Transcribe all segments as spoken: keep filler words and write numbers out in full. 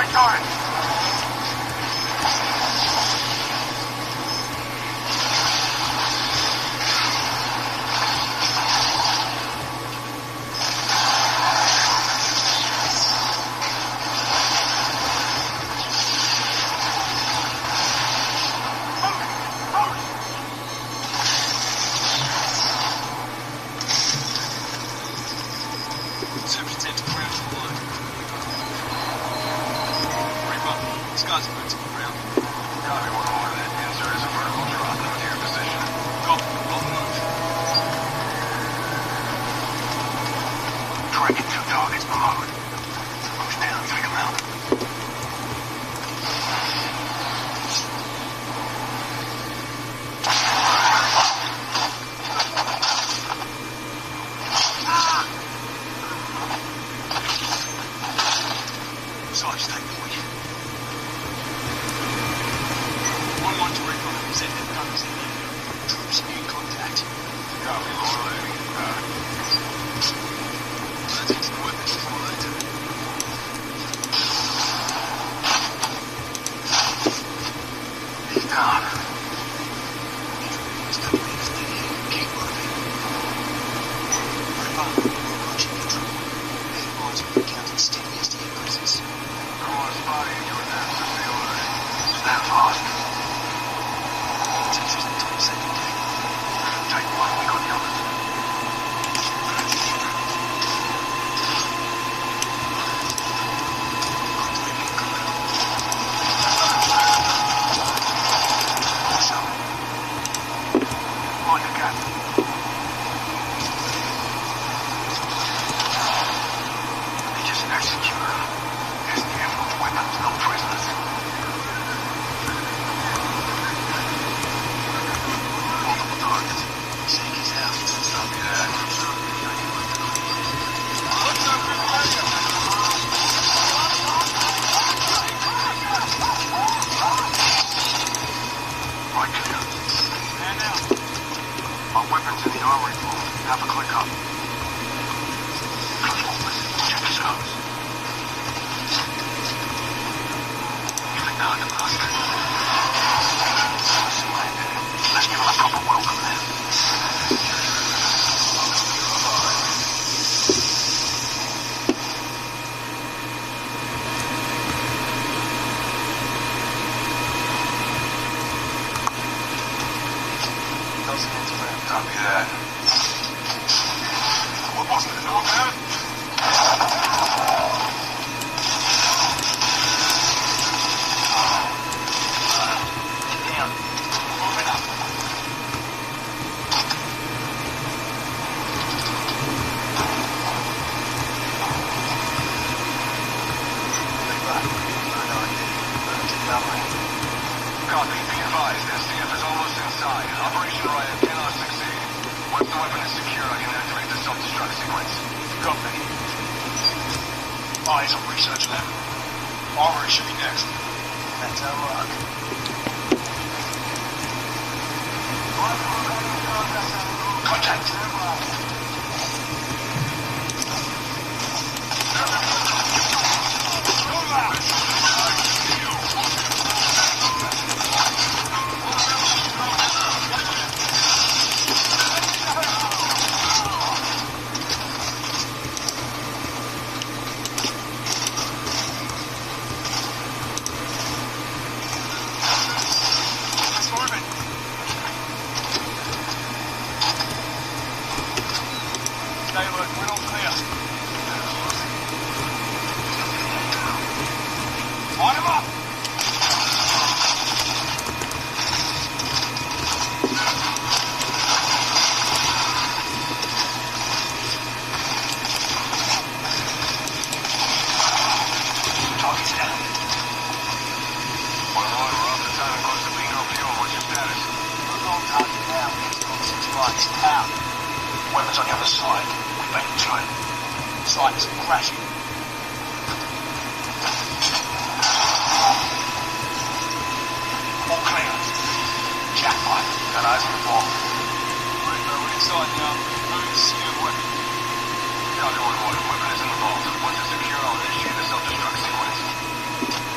Copy one one. Equipment is in the vault. Once it's secure, I'll initiate the self-destruct sequence.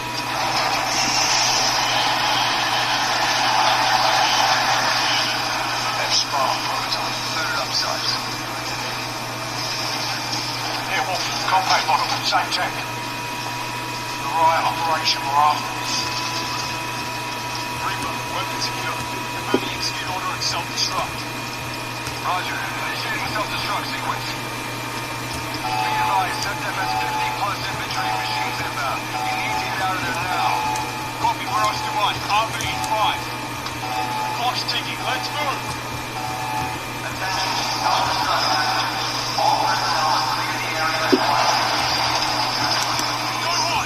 compact model, same tech. The riot operation we're after this. Reaper, weapon secure. Confirming execute order and self-destruct. Roger. Initiating self-destruct sequence. Be advised, SEPDEF has fifty plus infantry machines inbound. You need to get out of there now. Copy, we're Oscar one. R V in five. Clock's ticking, let's move. Attention, self-destruct active. All personnel clear the area at once. Go on!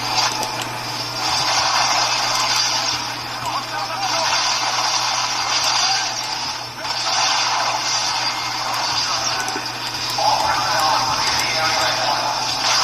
All personnel clear the area at once.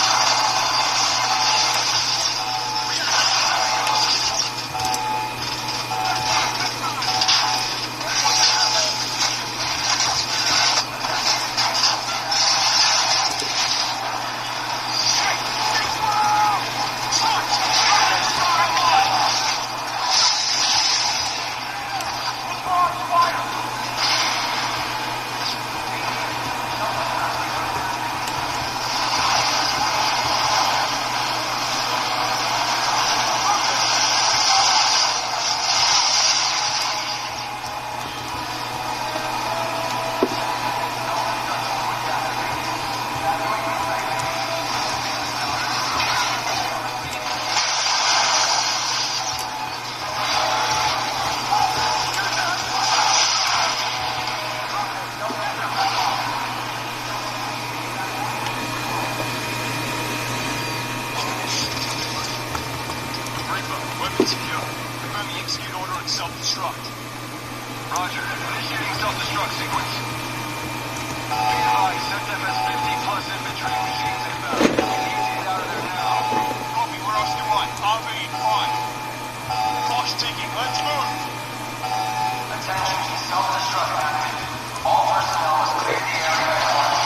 Self-destruct. Roger. Initiating self-destruct sequence. Be advised, SEPDEF has fifty plus infantry machines inbound. You need to get out of there now. Copy, we're Oscar one. R V in five. Clock's ticking, let's move. Attention, self-destruct active. All personnel must clear the area at once.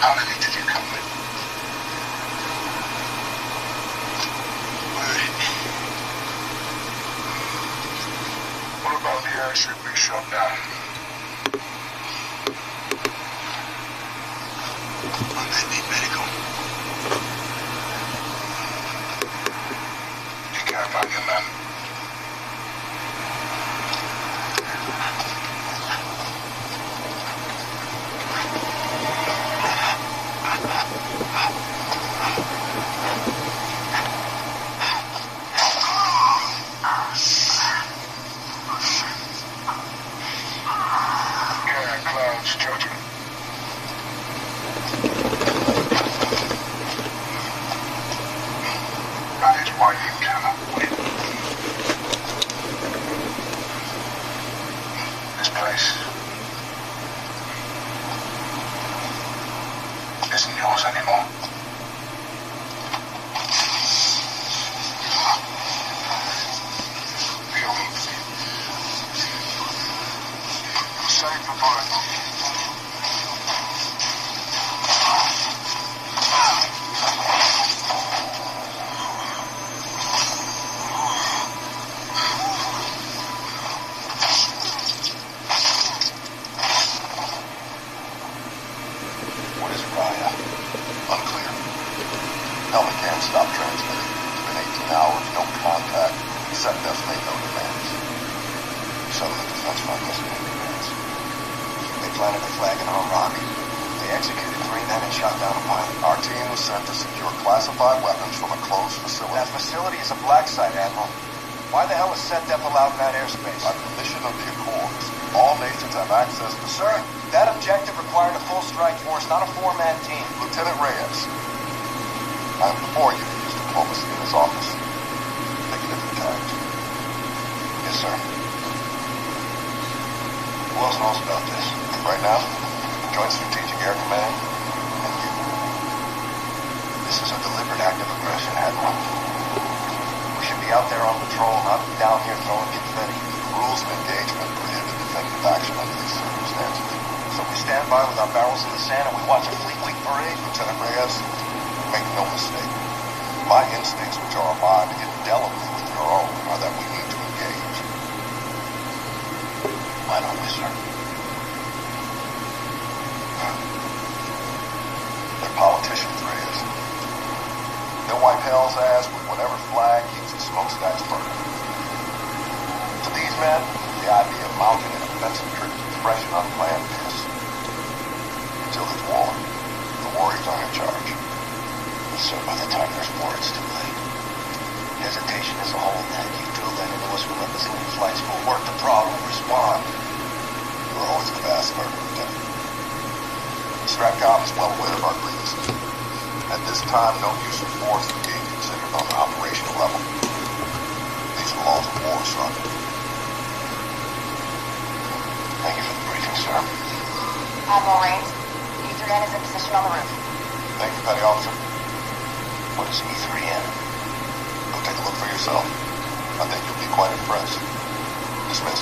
How many did you come with? Good. What about the airship we shot down? One that need medical. You can't find your man. Isn't yours anymore. Save the bullet. Helmet cam stopped transmitting. It's been eighteen hours, no contact. SecDef's made no demands. Settlement Defense Fund doesn't make demands. They planted a flag in our rock. They executed three men and shot down a pilot. Our team was sent to secure classified weapons from a closed facility. That facility is a black site, Admiral. Why the hell is SecDef allowed in that airspace? By permission of the Accords, all nations have access to... Sir, that objective required a full strike force, not a four-man team. Lieutenant Reyes, I am before you to use diplomacy in his office. Take it into account. Yes, sir. Who else knows about this? Right now, Joint Strategic Air Command and you. This is a deliberate act of aggression, Admiral. We should be out there on patrol, not down here throwing confetti. Rules of engagement prohibit defensive action under these circumstances. So we stand by with our barrels in the sand and we watch a Fleet Week parade? Lieutenant Reyes, make no mistake. My instincts, which are aligned indelibly with your own, are that we need to engage. Why don't we, sir? They're politicians, Reyes. They'll wipe hell's ass with whatever flag keeps the smokestacks burning. To these men, the idea of mounting an offensive trip is fresh and unplanned this. Until there's war, the warriors aren't in charge. So by the time there's war, it's too late. Hesitation is a hole in that. You drilled that into us relentlessly in flight school. Work the problem, respond. You were always the fast learner, Lieutenant. STRATCOM is well aware of our grievances. At this time, no use of force is being considered on the operational level. These are laws of war, son. Thank you for the briefing, sir. Admiral Raines, E three N is in position on the roof. Thank you, Petty Officer. What is E three N? Go take a look for yourself. I think you'll be quite impressed. Dismiss.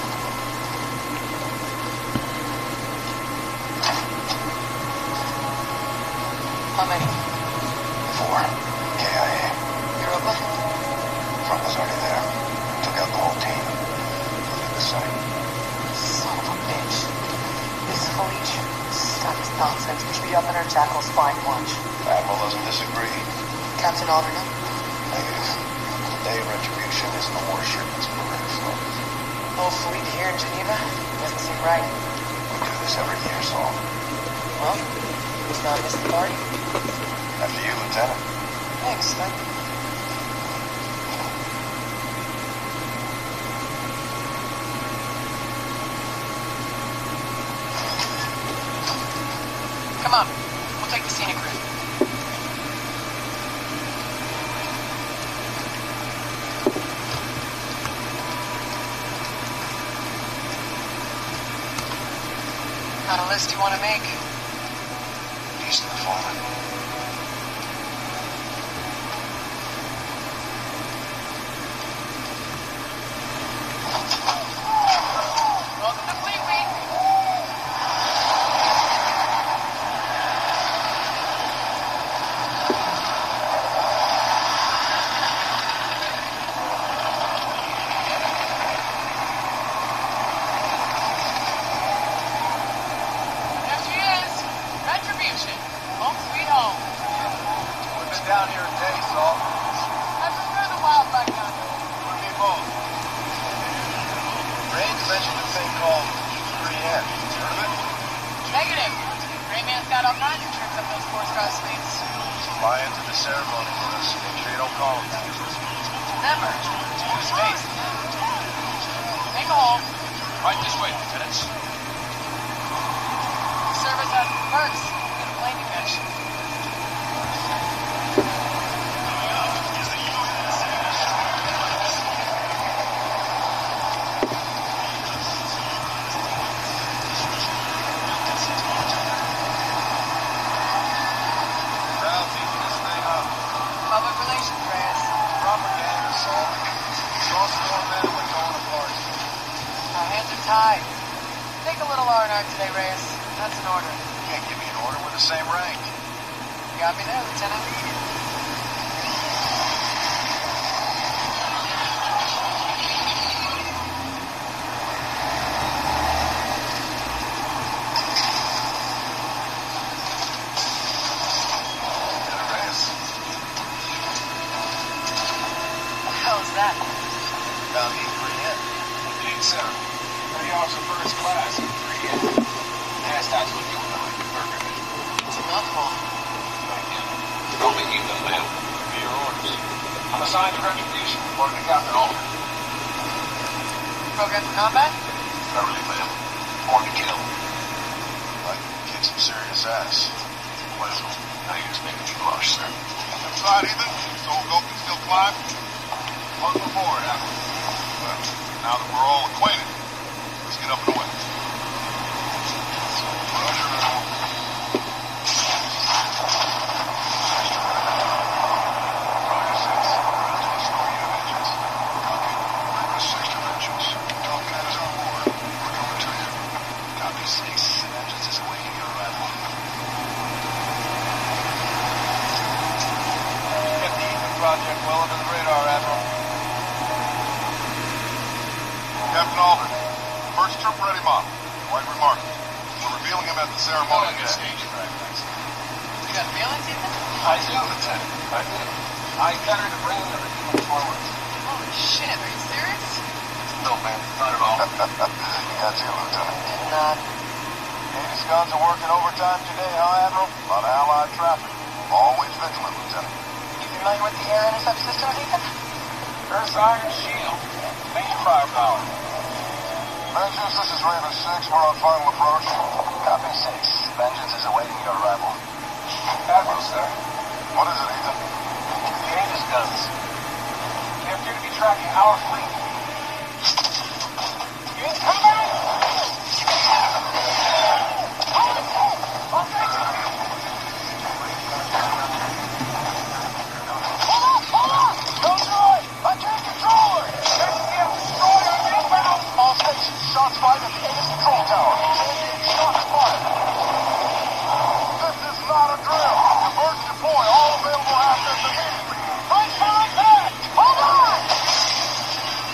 How many? Four. K I A. Europa? Front was already there. Took out the whole team. Including the site. Son of a bitch. This Felice. Stop this nonsense. We should be up in our tackles flying lunch. Admiral doesn't disagree. Captain Alderman? Negative. The day of retribution isn't a warship, it's Marines. No fleet here in Geneva? Doesn't seem right. We do this every year, so... Well, let's not miss the party. After you, Lieutenant. Thanks, man. Come on. We'll take the scenic route. Got a list you want to make? Peace to the fallen. Welcome to Fleet Week! down here a day, Salt. I prefer the wild back yonder. Put me both. Rains mentioned a thing called three N. Heard of it? Negative. Rayman's got all kinds of tricks up those sports car sleeves. Fly into the ceremony with us. Make sure you don't call him that. Never. Who's Mace? Make a hole. Right this way, Lieutenants. Service has perks. Get a blaming bench. Ralphie, this thing up. Public relations, Reyes. Propaganda, Salt. Cross more men and we're going apart. Our hands are tied. Take a little R and R today, Reyes. That's an order. You can't give me an order. We're the same rank. You got me there, Lieutenant. What the hell is that? Found me three N. Indeed, sir. Thirty officer first class. Three in. Yes, that's what you want to burger. It's a mouthful. Don't be even live. Be your orders. I'm assigned to retribution, according to Captain Alder. Program for combat? Beverly, ma'am. Born to kill. Like, kick some serious ass. Well, now you just make a flush, sir. Inside, Ethan? So Goat can still climb? Welcome aboard, Admiral. Well, now that we're all acquainted, let's get up and away. Roger, Admiral. Roger six. Restore your engines. Copy. Request six dimensions. Top Gun is on board. We're coming to you. Copy six. Engines is awaiting your arrival. Get the Ethan project well under the radar, Admiral. Captain Alder, first troop ready model. Quite remarkable. We're revealing him at the ceremony today. Stage track, thanks. You got feelings, Ethan? I do, Lieutenant. I do. I got her to bring the human forward. Holy shit, are you serious? No, man, not at all. Got you, Lieutenant. Did not. Navy's guns are working overtime today, huh, Admiral? A lot of Allied traffic. Always vigilant, Lieutenant. You familiar with the air intercept systems, Ethan? Earth's Iron Shield. Major firepower. Vengeance, this is Raven six. We're on final approach. Copy six. Vengeance is awaiting your arrival. Admiral, sir. What is it, Ethan? The Aegis guns. They appear to be tracking our fleet. Incoming! Shots fired at the Aegis control tower. Shots fired. This is not a drill. Divert and deploy all available assets immediately. Right behind that! Hold on!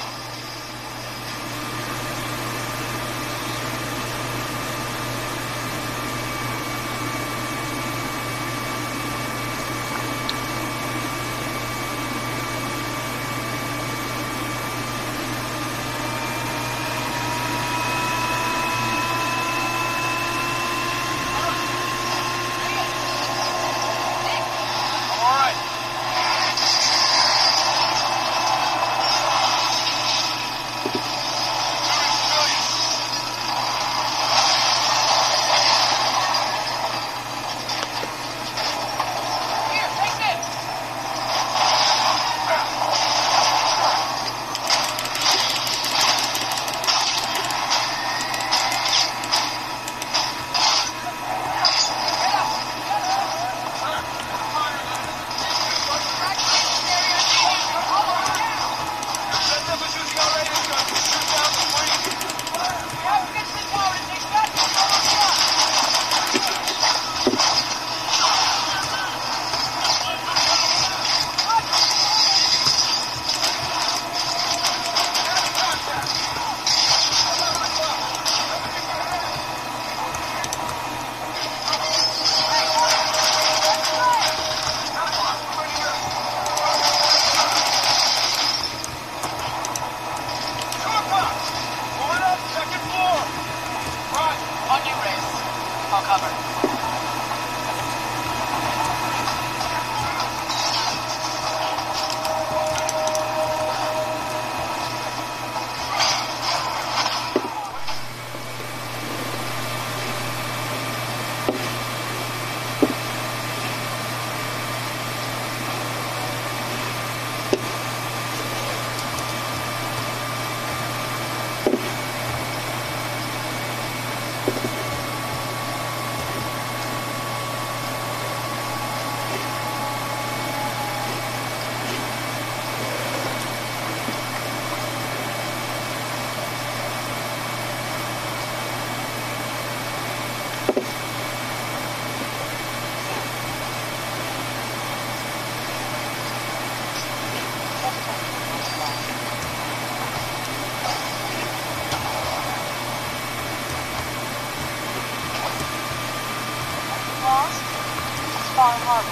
I'll cover. Lost? Bar Harbor.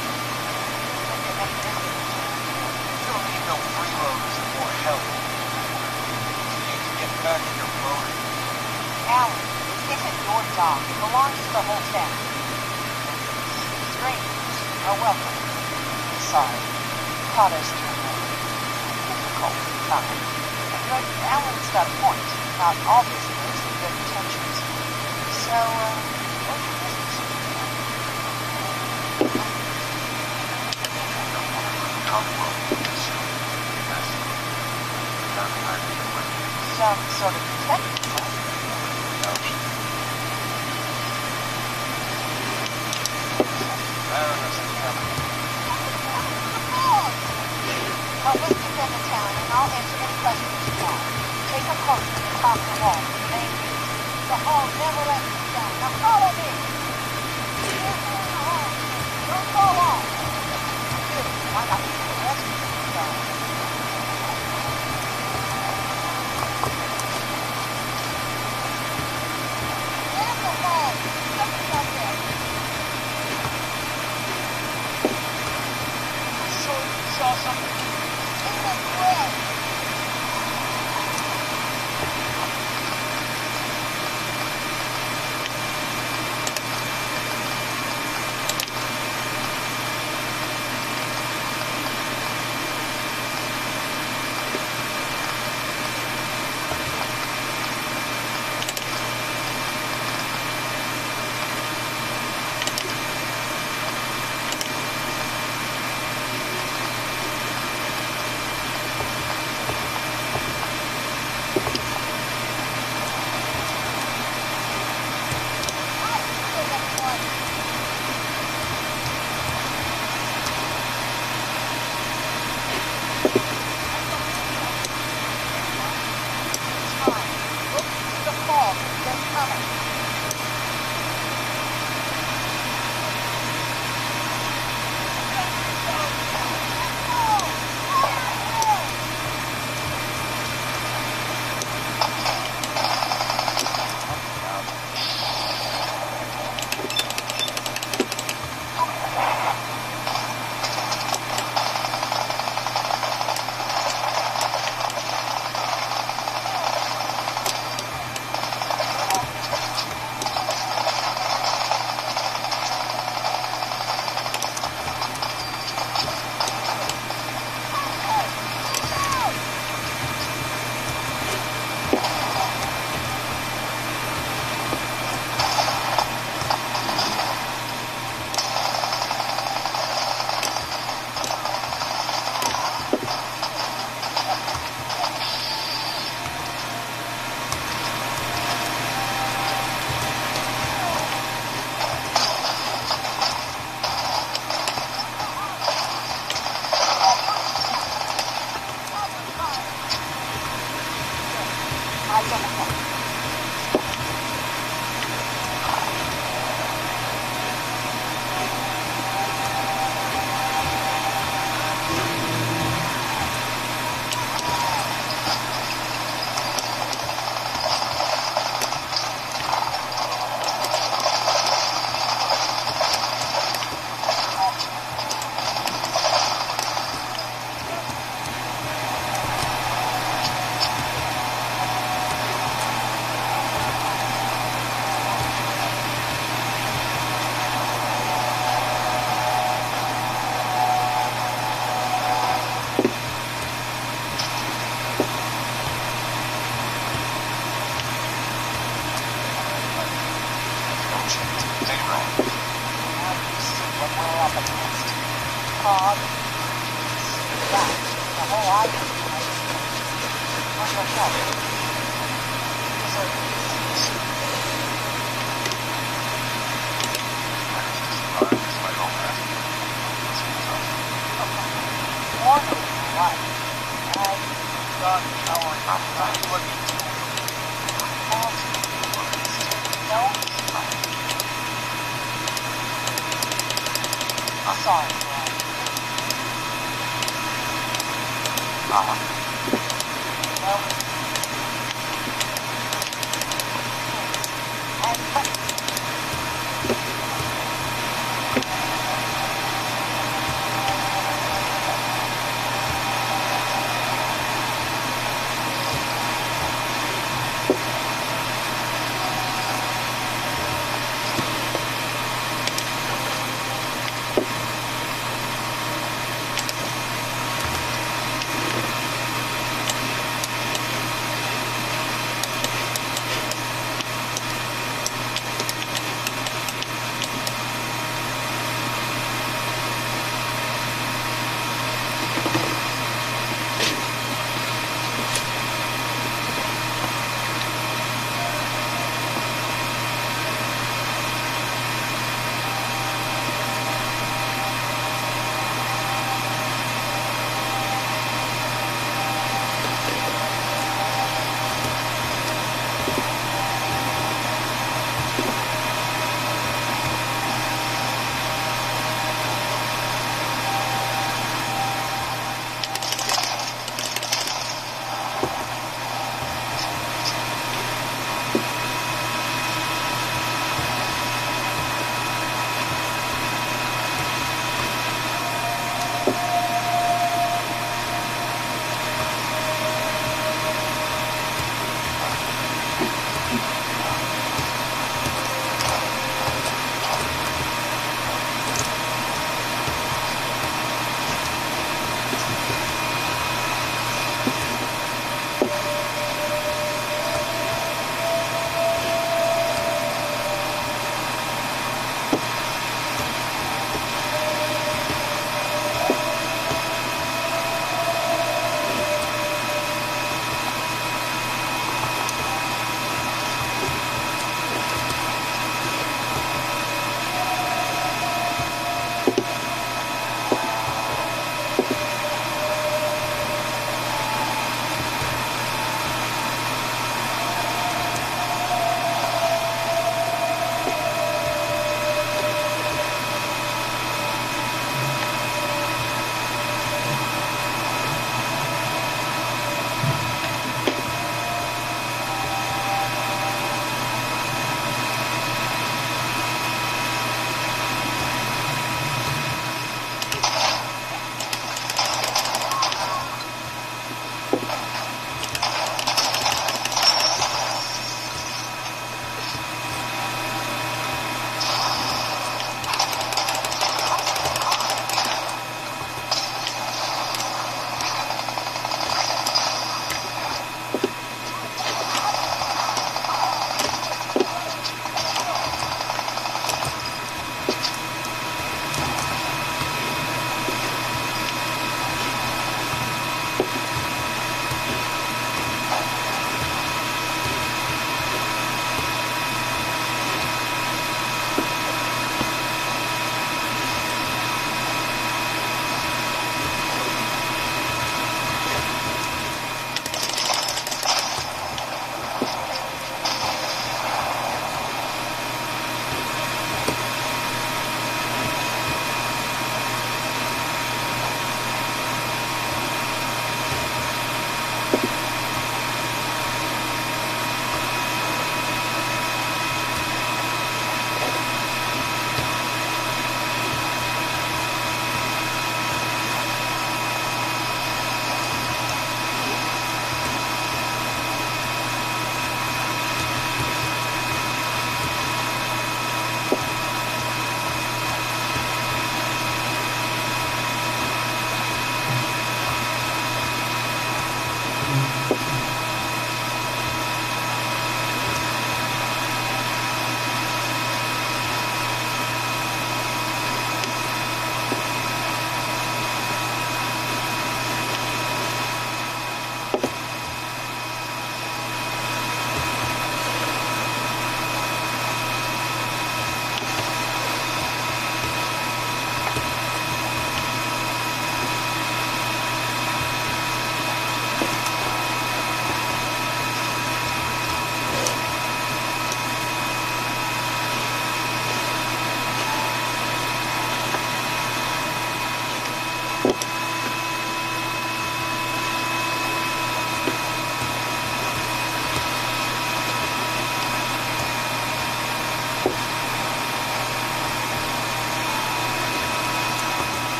You don't need no freeloaders or more help. You need to get back in your boat. Alan, this isn't your dock. It belongs to the whole town. Strangers are welcome. Sorry. Caught us during a difficult time. But Alan's got a point. Not all visitors have good intentions. So, uh, what's your business? Some sort of detective, huh? Well, let's defend the town, and I'll answer any questions you want. Take a post at the top of the wall for the main gate. The hall never lets me down. Now follow me! Careful in the hall. Don't fall off. Good. Why not be the rest of the town? Saw something. Zero. Now you see what we're up against. Cog, that, the whole island. For your help. You deserve peace. Despite all that. It's tough. Morning, what? I Not coward. I'm looking to felt no. I'm sorry, Brad. Mama. Well, and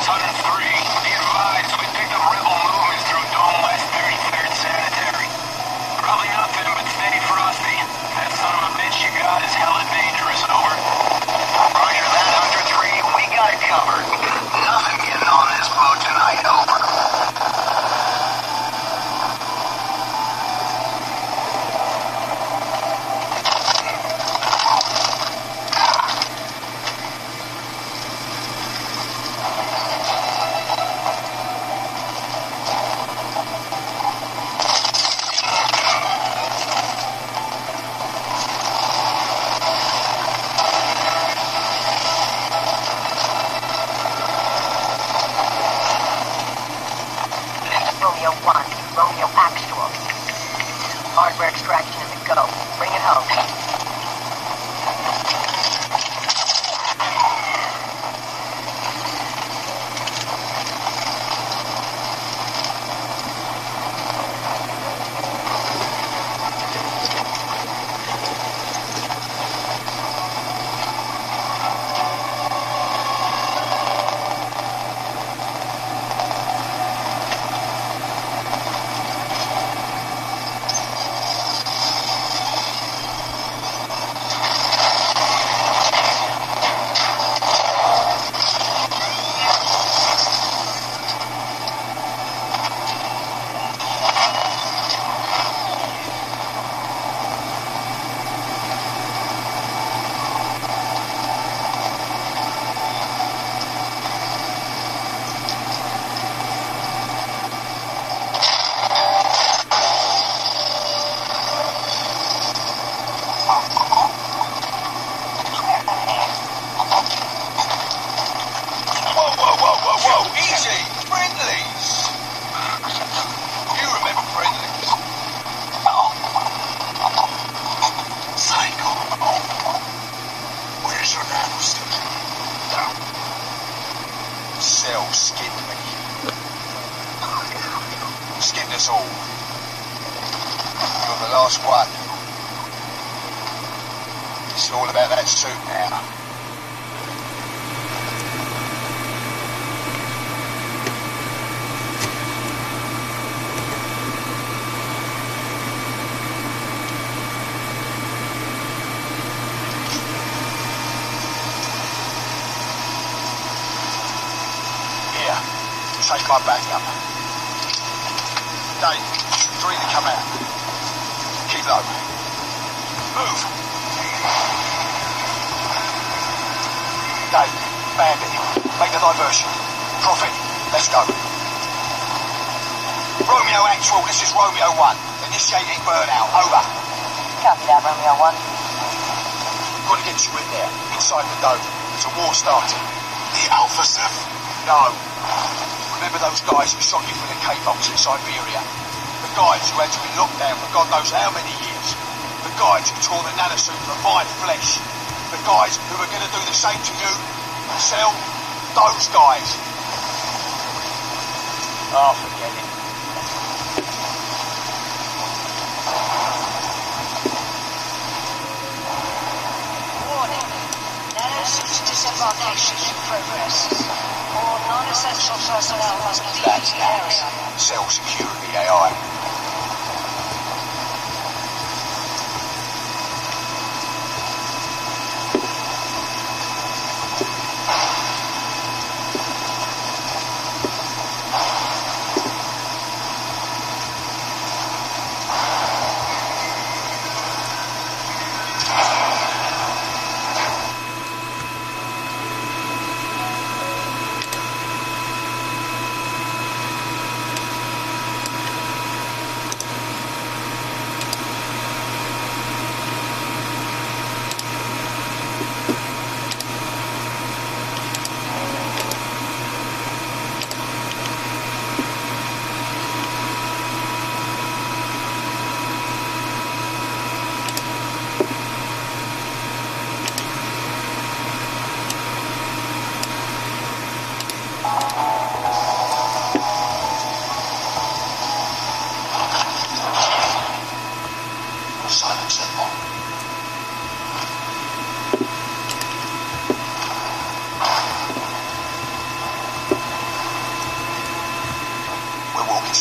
Hunter three. Be advised, we picked up rebel movement through Dome West thirty-third Sanitary. Probably nothing, but stay frosty. That son of a bitch you got is hella dangerous, over. Roger that, Hunter three. We got it covered. Nothing getting on this boat tonight, over. Romeo one, Romeo Actual. Hardware extraction is a go. Bring it home. Cell skinned me. Skinned us all. You're the last one. It's all about that suit now. Take my back up. Dave, three to come out. Keep low. Move. Dave, Bandit, make the diversion. Prophet, let's go. Romeo Actual, this is Romeo one. Initiating burnout. Over. Copy that, Romeo one. Got to get you in there, inside the dome. It's a war starting. The Alpha seven? No. Remember those guys who shot you from the K-box in Siberia? The guys who had you in lockdown for God knows how many years? The guys who tore the nanosuit from my flesh? The guys who are going to do the same to you? Cell? Those guys? Oh, forget it. Warning. Nanosuit disembarkation in progress. All non-essential personnel must leave That's the that. area. Cell security A I.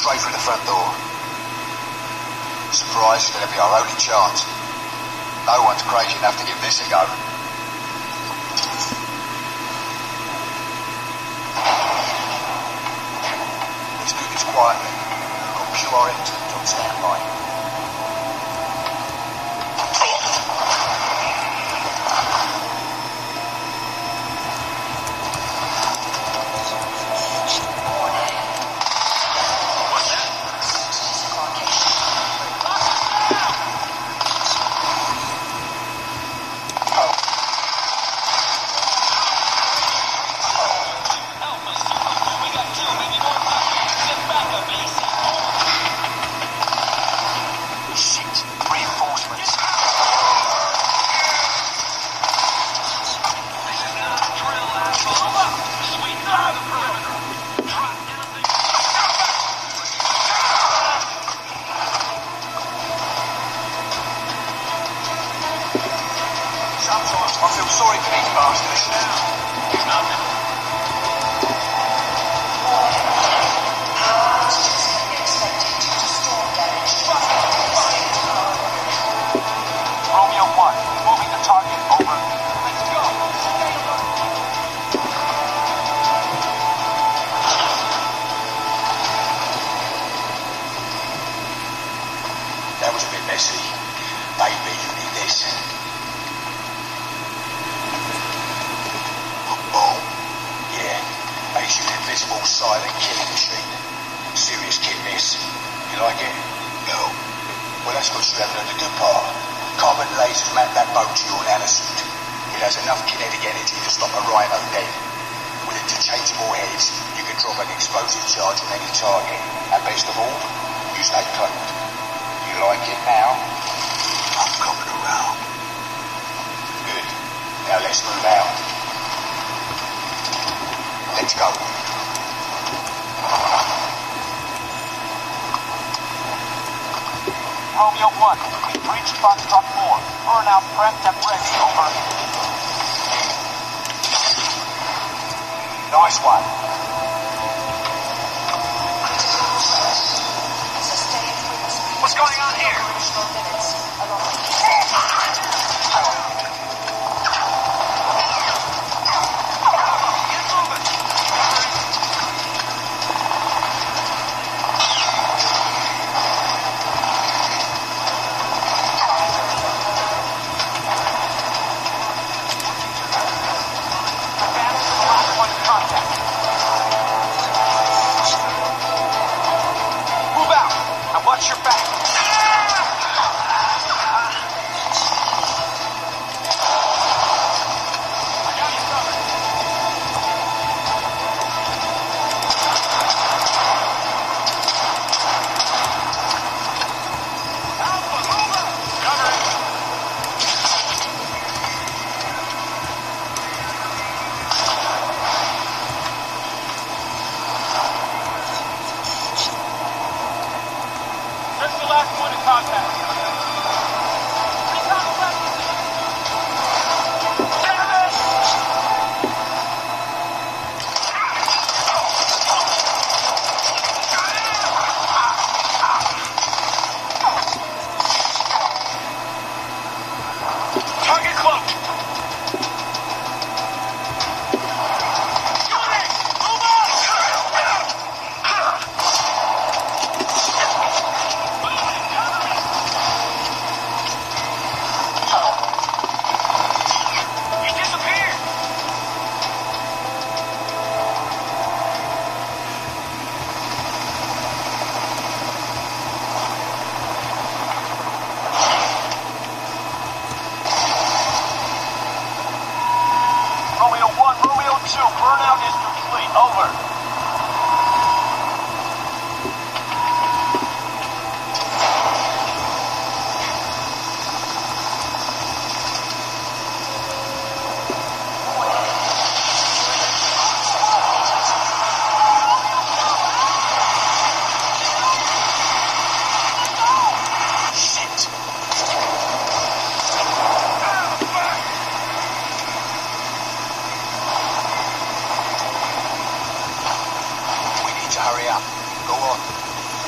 straight through the front door. Surprised it'll be our only chance. No one's crazy enough to give this a go. Let's do this quietly. Got Q R X on standby. I feel sorry for these bastards. Nothing. Romeo one, moving the target, over. Let's go. Stay alert. That was a bit messy. Baby, you need this. Makes you an invisible, silent killing machine. Serious kit, miss. You like it? No. Well, that's because you haven't heard the good part. Carbon lasers map that boat to your nanosuit. It has enough kinetic energy to stop a rhino dead. With interchangeable heads, you can drop an explosive charge on any target. And best of all, you stay cloaked. You like it now? I'm coming around. Good. Now let's move out. Let's go. Romeo one, we've reached Foxtrot four. Burnout prepped and ready, over. Nice one. What's going on here? Watch your back. Burnout is complete. Over. Hurry up. Go on.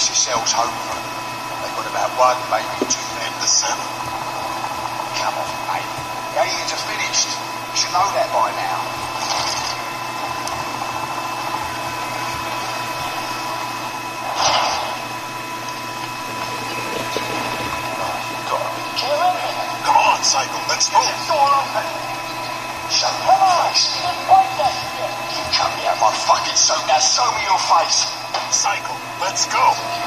brace yourselves, hope for them. They've got about one, maybe two men to seven. Come on, mate. The aliens are finished. You should know that by now. Come on, Cycle, let's move. Show me your face. You cut me out my fucking suit, now show me your face. Cycle, let's go.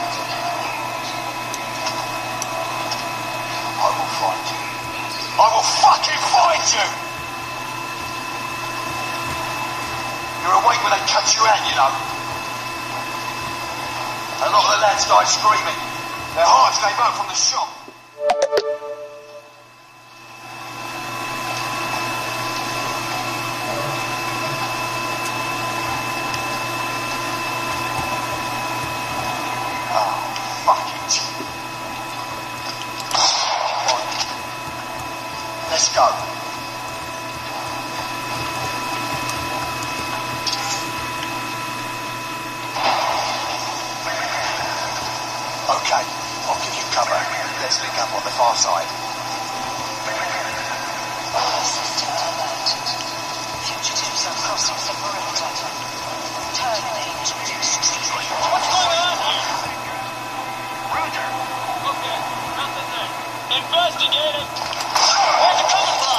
I will find you. I will fucking find you! You're awake when they cut you out, you know. A lot of the lads died screaming. Their hearts gave up from the shock. Let's go. Okay, I'll give you cover. Let's link up on the far side. System alert. Fugitives are crossing the perimeter. Terminate stream. What's going on here? Roger. Okay, nothing there. Investigating. Where's it coming from?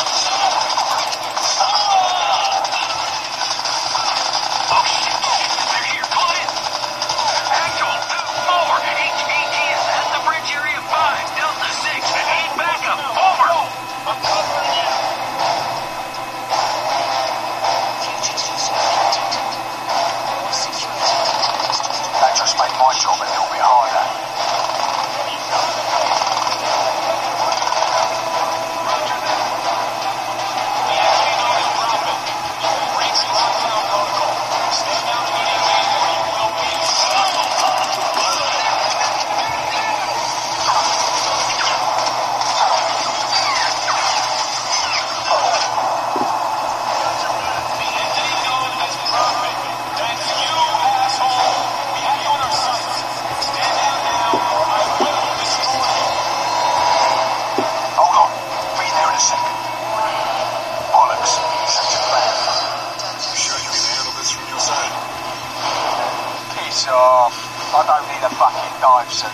Oh, shit. They're here. Client. Actual two four. H A T is at the bridge area five. Delta six. Need backup. Over. I'm covering you. Fugitives detected. Security detected. That just made my job a little bit harder. Off. I don't need a fucking dive suit.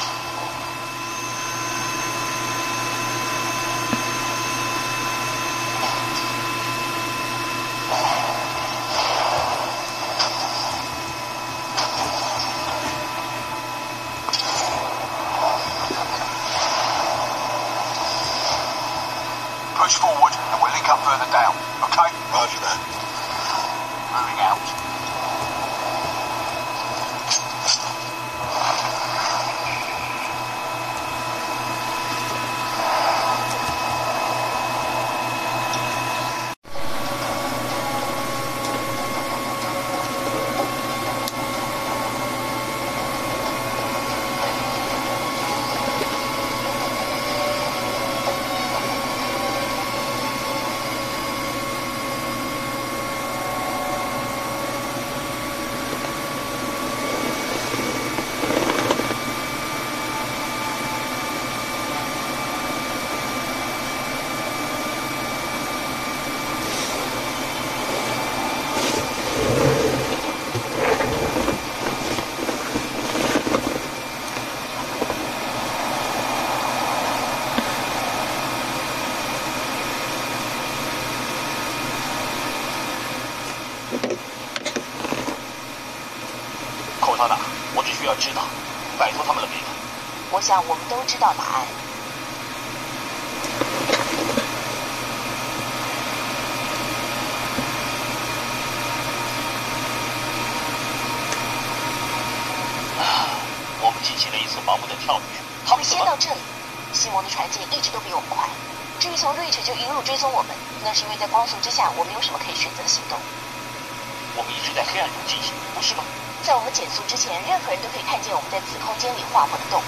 Push forward and we'll link up further down, okay? Roger that. Moving out. 寇他哪？我只需要知道，拜托他们了没有？ 我想我们都知道答案。 我们进行了一次盲目的跳跃，他们先到这里。西蒙的船舰一直都比我们快。至于从瑞士就一路追踪我们，那是因为在光速之下，我们有什么可以选择的行动。 我们一直在黑暗中进行，不是吗？ 在我们减速之前，任何人都可以看见我们在此空间里划破的洞。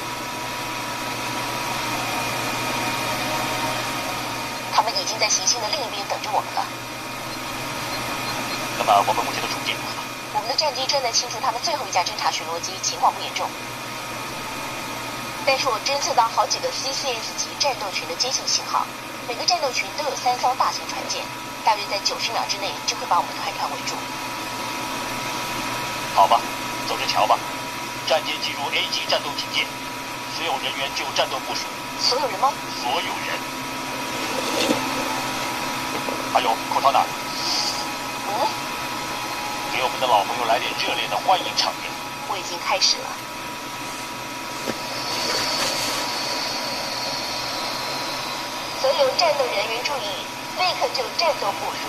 他们已经在行星的另一边等着我们了。 那么我们目前的处境如何？ 我们的战机正在清除他们最后一架侦察巡逻机，情况不严重。 但是我侦测到好几个 C C S 级战斗群的接近信号，每个战斗群都有三艘大型船舰，大约在九十秒之内就会把我们团团围住。 好吧，走着瞧吧。战舰进入 A 级战斗警戒，所有人员就战斗部署。 所有人吗？ 所有人。还有寇塔纳。 嗯？ 给我们的老朋友来点热烈的欢迎场面。 我已经开始了。所有战斗人员注意，立刻就战斗部署。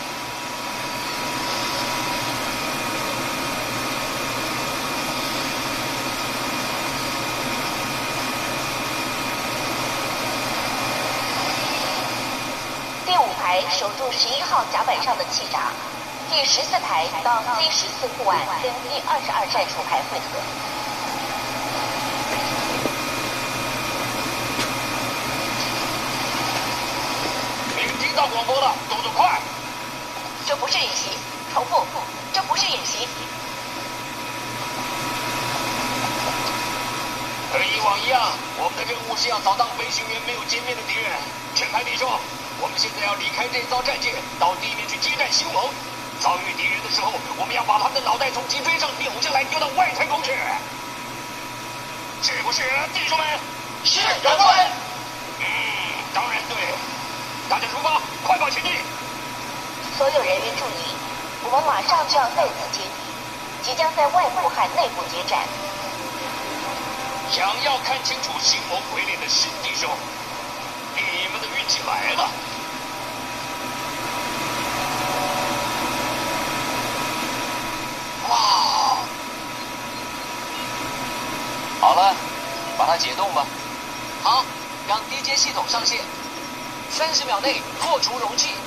第五排守住十一号甲板上的气闸，第十四排到 C 十四护岸跟第二十二战术排会合。 听到广播了，动作快！ 这不是演习，重复，这不是演习。 和以往一样，我们的任务是要扫荡飞行员没有歼灭的敌人。全排弟兄，我们现在要离开这艘战舰，到地面去接战星盟。遭遇敌人的时候，我们要把他们的脑袋从脊椎上扭下来，丢到外太空去。是不是，弟兄们？是，长官。嗯，当然对。大家出发，快跑前进！ 所有人员注意，我们马上就要再次接敌，即将在外部和内部接战。 想要看清楚星盟回脸的新弟兄，你们的运气来了。哇！好了，把它解冻吧。好，让低阶系统上线。三十秒内破除容器。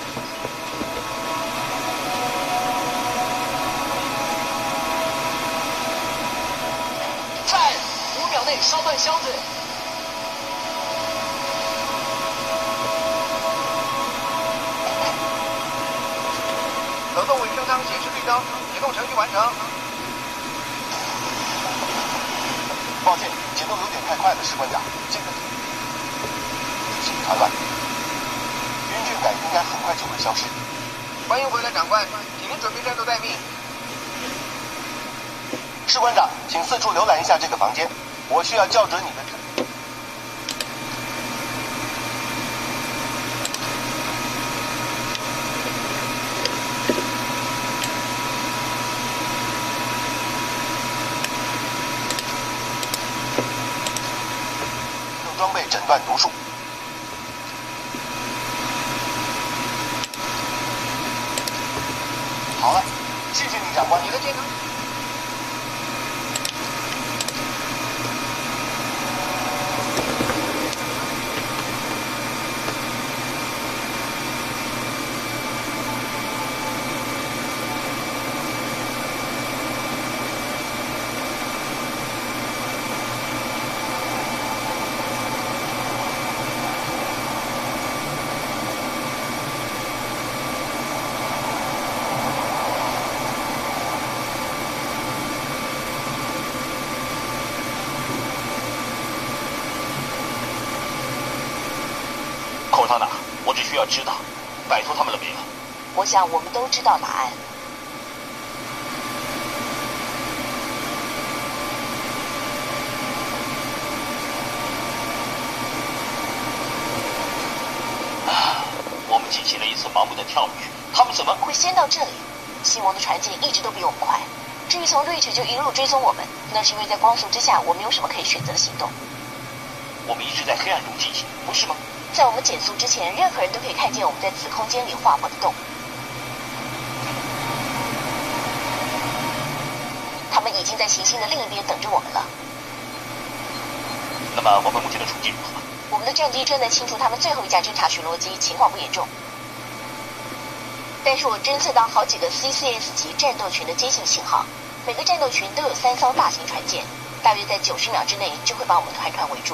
在五秒内烧断箱子。 冷冻尾声舱显示绿灯，启动程序完成。 抱歉，节奏有点太快了，士官长。这个请查看，晕眩感应该很快就会消失。 欢迎回来，长官，请您准备战斗待命。 士官长，请四处浏览一下这个房间，我需要校准你的指。装备诊断读数。好了，谢谢你，长官。 你的健康。 寇塔纳，我只需要知道，拜托他们了没有？ 我想我们都知道答案。 啊，我们进行了一次盲目的跳跃，他们怎么会先到这里？西蒙的船舰一直都比我们快。至于从瑞奇就一路追踪我们，那是因为在光速之下，我们有什么可以选择的行动？ 我们一直在黑暗中进行，不是吗？ 在我们减速之前，任何人都可以看见我们在此空间里划破的洞。他们已经在行星的另一边等着我们了。 那么我们目前的处境如何？ 我们的战机正在清除他们最后一架侦察巡逻机，情况不严重。但是我侦测到好几个 C C S 级战斗群的接近信号，每个战斗群都有三艘大型船舰，大约在九十秒之内就会把我们团团围住。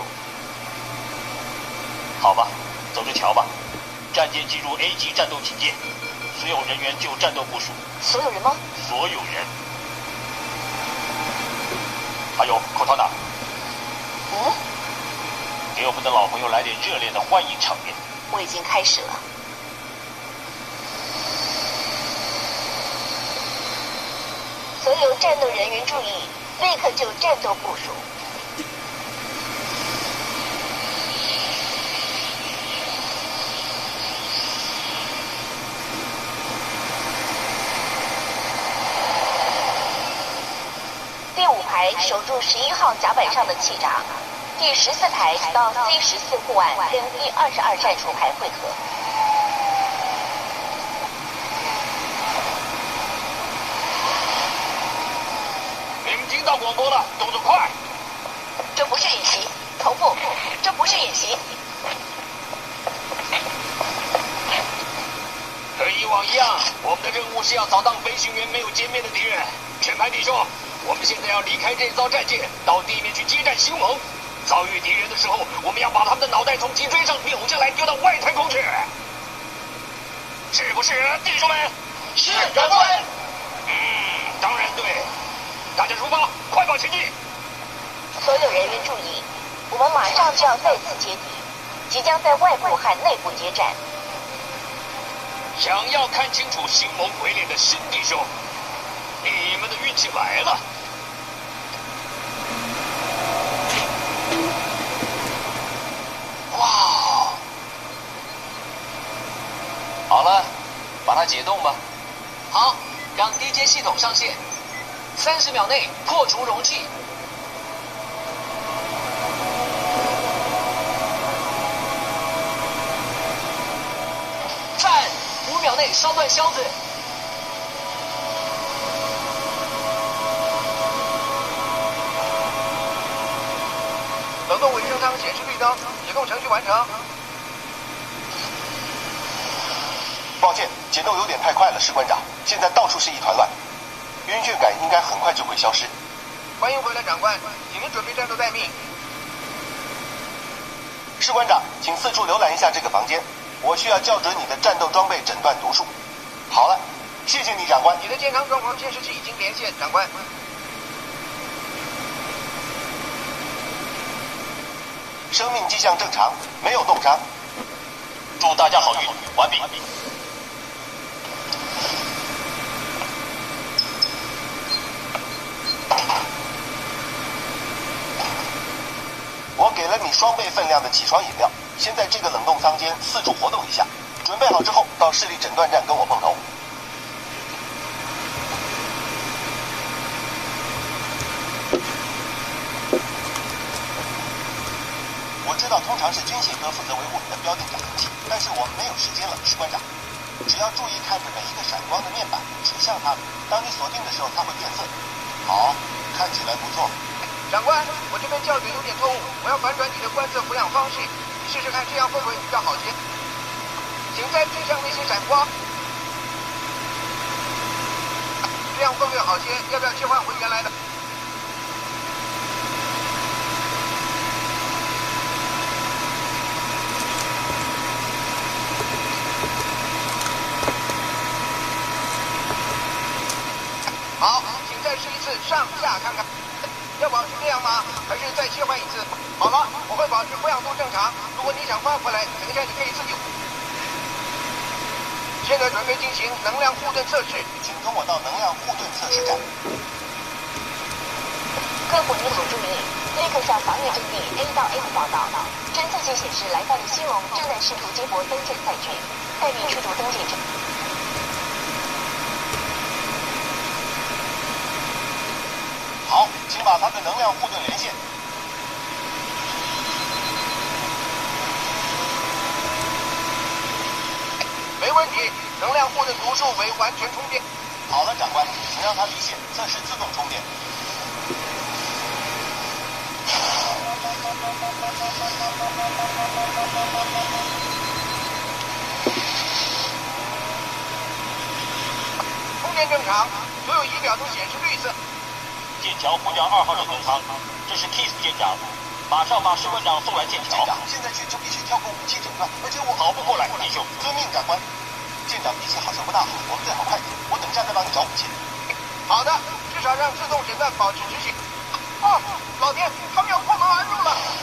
好吧，走着瞧吧。战舰进入 A 级战斗警戒，所有人员就战斗部署。 所有人吗？ 所有人。还有寇塔纳。 嗯？ 嗯， 给我们的老朋友来点热烈的欢迎场面。 我已经开始了。所有战斗人员注意，立刻就战斗部署。第五排守住十一号甲板上的气闸，第十四排到 C 十四护岸跟第二十二战术排会合。 你们听到广播了，动作快！ 这不是演习，头部，这不是演习。 和以往一样，我们的任务是要扫荡飞行员没有歼灭的敌人。全排弟兄，我们现在要离开这艘战舰，到地面去接战凶猛。遭遇敌人的时候，我们要把他们的脑袋从脊椎上扭下来，丢到外太空去。是不是，弟兄们？ 是，长官。 嗯，当然对。大家出发，快跑前进！ 所有人员注意，我们马上就要再次接敌，即将在外部和内部接战。 想要看清楚星盟鬼脸的新弟兄，你们的运气来了。哇！好了，把它解冻吧。好，让低阶系统上线，三十秒内破除容器。赞！五秒内烧断销子。 冷冻尾声舱显示绿灯，解冻程序完成。 抱歉，解冻有点太快了，士官长。现在到处是一团乱，晕眩感应该很快就会消失。 欢迎回来，长官，请您准备战斗待命。 士官长，请四处浏览一下这个房间，我需要校准你的战斗装备诊断读数。好了，谢谢你，长官。 你的健康状况监视器已经连线，长官。 生命迹象正常，没有冻伤。 祝大家好运，完毕。 我给了你双倍分量的起床饮料，先在这个冷冻舱间四处活动一下，准备好之后到视力诊断站跟我碰头。我知道通常是军械科负责维护你的标定感应器，但是我没有时间了，士官长。只要注意看着每一个闪光的面板，指向它们，当你锁定的时候它会变色。好，看起来不错。 长官，我这边校准有点错误，我要反转你的观测俯仰方式，你试试看，这样会不会比较好些？请再追上那些闪光，这样会不会好些？要不要切换回原来的？好，请再试一次上下看看。要保持这样吗？还是再切换一次？好了，我会保持俯仰度正常。如果你想翻回来，等一下你可以自己。现在准备进行能量护盾测试， 请跟我到能量护盾测试站。 各部女组注意，立刻向防御阵地 A 到 F 报道。侦测器显示，来犯的星龙正在试图接驳登舰载具，待命驱逐登舰者。 好，请把它的能量护盾连线。 没问题，能量护盾读数为完全充电。 好了，长官，请让它离线，测试自动充电。充电正常，所有仪表都显示绿色。 剑桥呼叫二号冷冻舱，这是 Kiss 舰长，马上把士官长送来剑桥。 舰长，现在去就必须跳过武器诊断，而且我跑不过来，弟兄。 遵命，长官。舰长脾气好像不大好，我们最好快点，我等下再帮你找武器。 好的，至少让自动诊断保持执行。哦，老天，他们要破门而入了！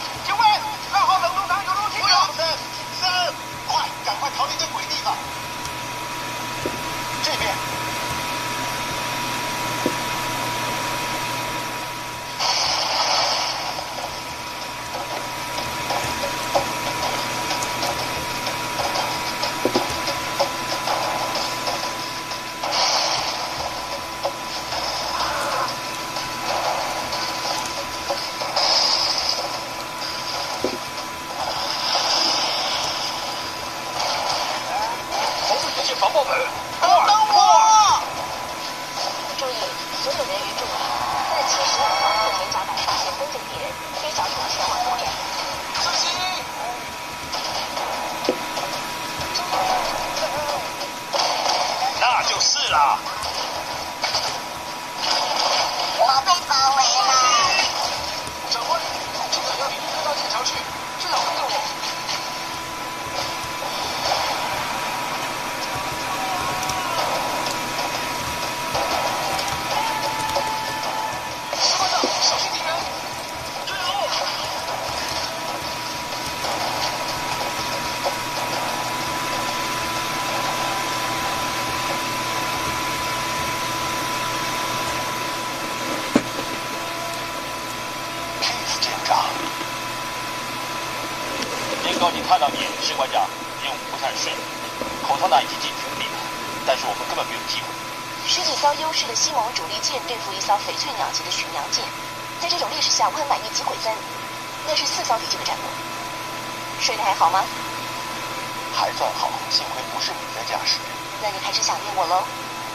高兴看到你，士官长。任务不太顺，口头呢已经进群里了，但是我们根本没有机会。 十几艘优势的西蒙主力舰对付一艘翡翠鸟级的巡洋舰，在这种劣势下，我很满意击毁三，那是四艘敌舰的战果。睡得还好吗？ 还算好，幸亏不是你在驾驶。 那你开始想念我喽？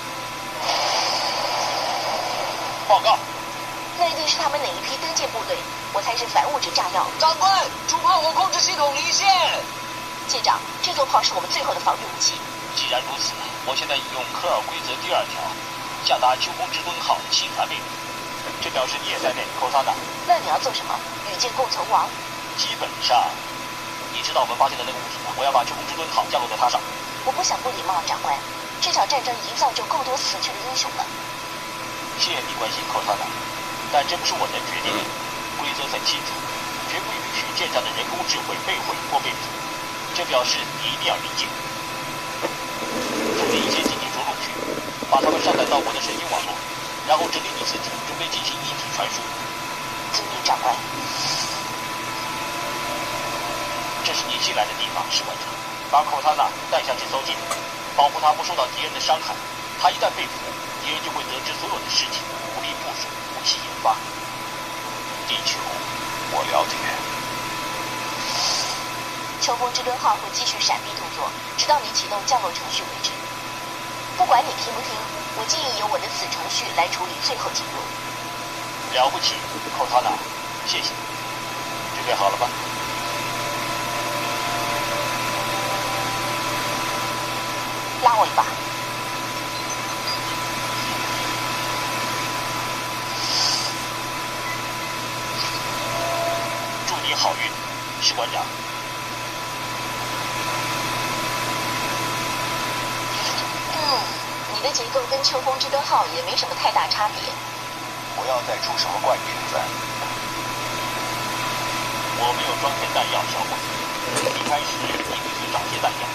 报告。 那一定是他们哪一批登舰部队？我猜是反物质炸药。 长官，主炮火控制系统离线。 舰长，这座炮是我们最后的防御武器。 既然如此，我现在引用科尔规则第二条，下达秋风之敦号弃船命令。这表示你也在内，科萨纳。 那你要做什么？与舰共存亡？ 基本上，你知道我们发现的那个物体吗？我要把秋风之敦号降落在它上。 我不想不礼貌，长官。这场战争已经造就更多死去的英雄了。 谢谢你关心，科萨纳，但这不是我能决定的。规则很清楚，绝不允许舰上的人工智慧被毁或被捕。这表示你一定要理解。处理一些紧急着陆区，把它们上载到我的神经网络，然后整理你自己，准备进行一体传输。 遵命，长官。 这是你进来的地方，士官长。把口塔纳带下这艘舰，保护他不受到敌人的伤害。他一旦被捕，敌人就会得知所有的事情，武力部署、武器研发。地球，我了解。 秋风之敦号会继续闪避动作，直到你启动降落程序为止。不管你听不听，我建议由我的子程序来处理最后进入。 了不起，寇塔纳，谢谢。准备好了吧？ 拉我一把。 祝你好运，士官长。 你的结构跟秋风之敦号也没什么太大差别。 不要再出什么怪点子。 我没有装填弹药，小伙子。一开始你会去找些弹药。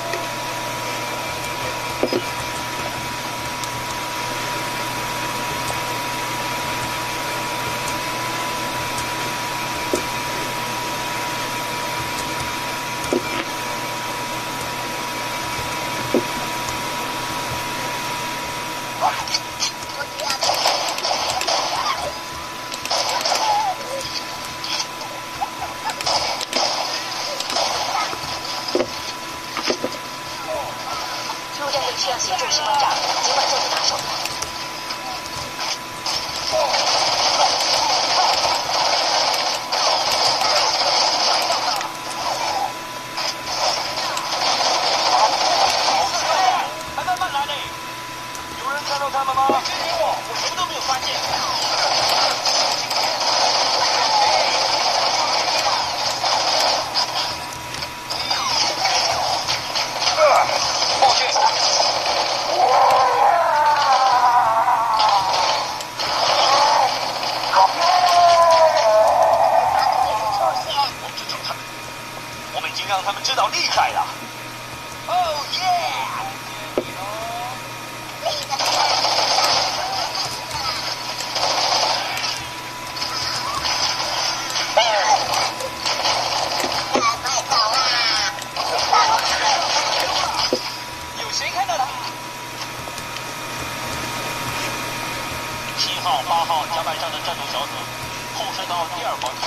需要协助，士官长，尽管做你拿手的。 还慢慢来嘞！有人看到他们吗？没听过，我什么都没有发现。抱歉。让他们知道厉害了。Oh yeah！ 有谁看到他？七号、八号甲板上的战斗小组后撤到第二方。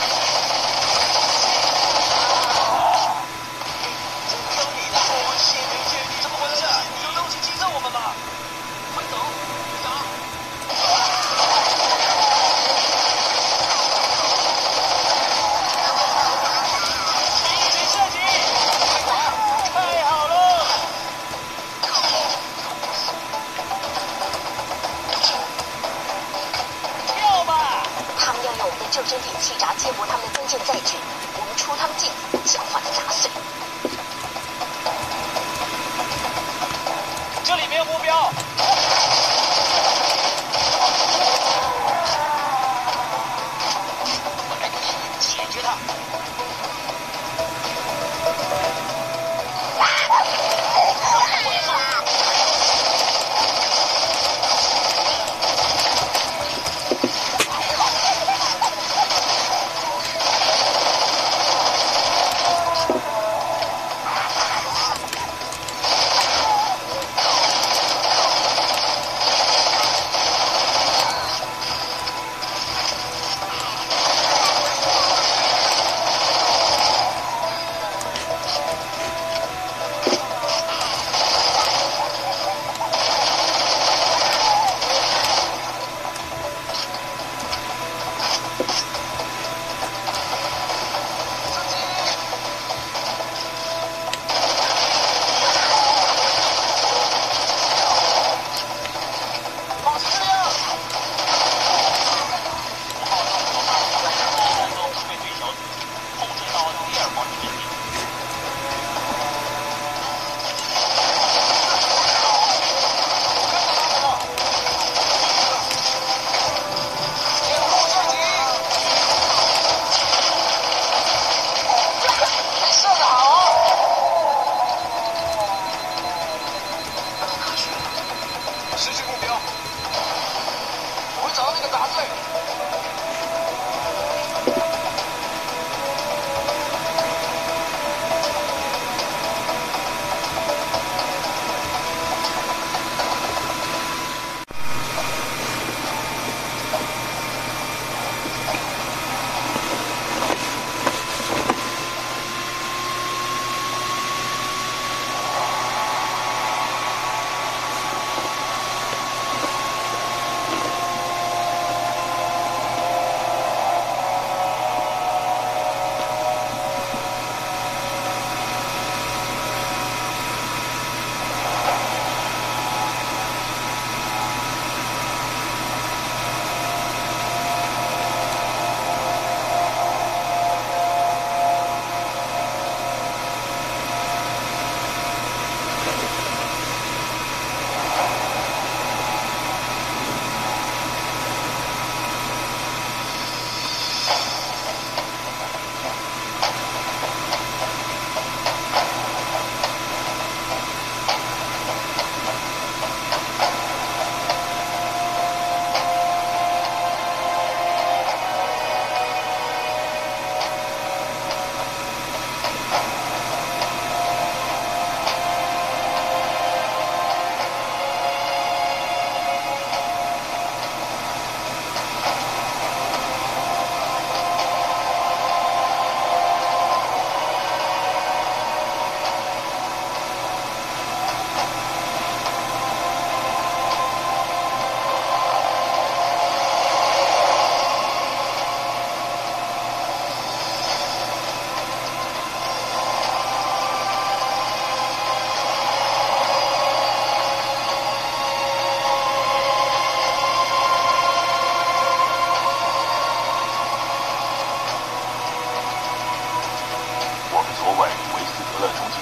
救生艇气闸接驳他们的登舰载具，我们出他们舰，狡猾的砸碎。 这里没有目标。解决他。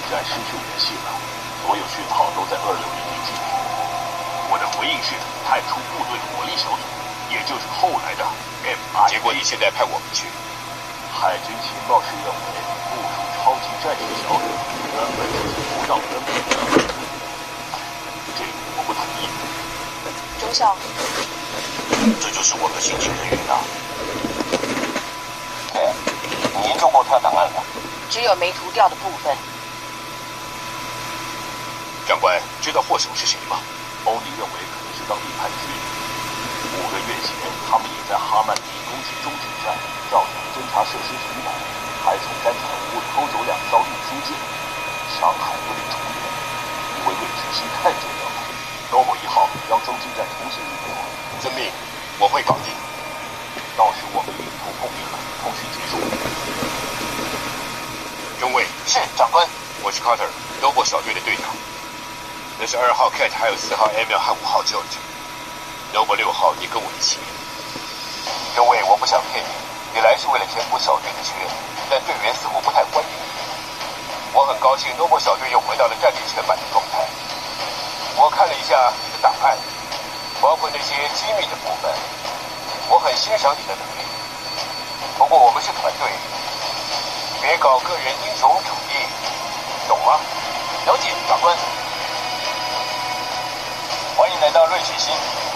站失去联系了，所有讯号都在二六零零基地。我的回应是派出部队火力小组，也就是后来的 M I。 结果你现在派我们去。 海军情报室认为部署超级战术小组根本就是不到根本的。这个我不同意。 中校， 这就是我们新进人员啊。对，你研究过他档案了？ 只有没涂掉的部分。 长官，知道祸首是谁吗？ 欧尼认为可能是当地叛军。五个月前，他们也在哈曼迪攻击中继站，造成侦察设施停摆，还从干草屋偷走两艘运输舰。上海不得重演，因为魏志新太重要了。Noble 一号让中继站重新运作。 遵命，我会搞定。 到时我们与头碰面了，通讯结束。 中尉，是长官，我是 Carter，Noble 小队的队长。那是二号 Cat 还有四号 Emil 和五号 George。Noble 六号，你跟我一起。中尉，我不想骗你，你来是为了填补小队的缺，但队员似乎不太欢迎你。我很高兴 Noble 小队又回到了战力全满的状态。我看了一下你的档案，包括那些机密的部分，我很欣赏你的能力。不过我们是团队，别搞个人英雄主义，懂吗？了解，长官。欢迎来到瑞雪星。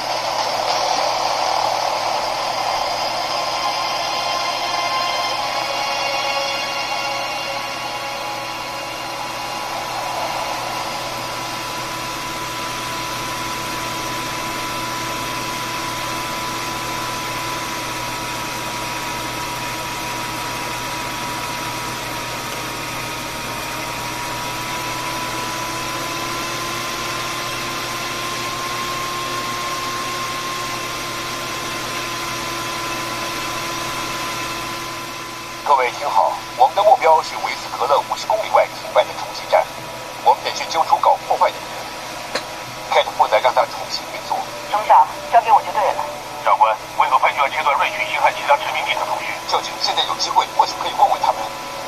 各位听好，我们的目标是维斯格勒五十公里外停摆的冲击站，我们得去揪出搞破坏的人。Cat 负责让它重新运作。 中校，交给我就对了。 长官，为何派需要切断瑞雪星和其他殖民地的通讯？究竟现在有机会，或许可以问问他们。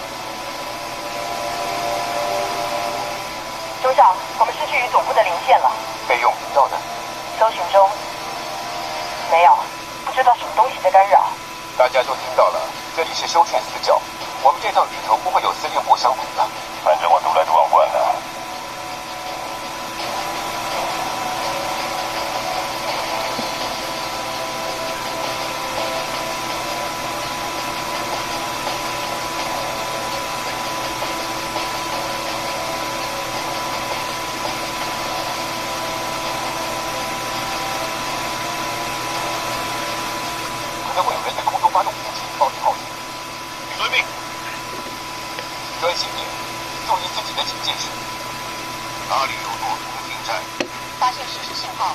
中校，我们失去与总部的连线了。 备用频道呢？ 搜寻中。没有，不知道什么东西在干扰。 大家都听到了，这里是修劝死角，我们这趟旅程不会有司令部相同的。反正我都来闯关了。可能会有人在空中发动武器，暴力炮击。遵命。专心点，注意自己的警戒时。哪里有骆驼停站？ 发现实时信号。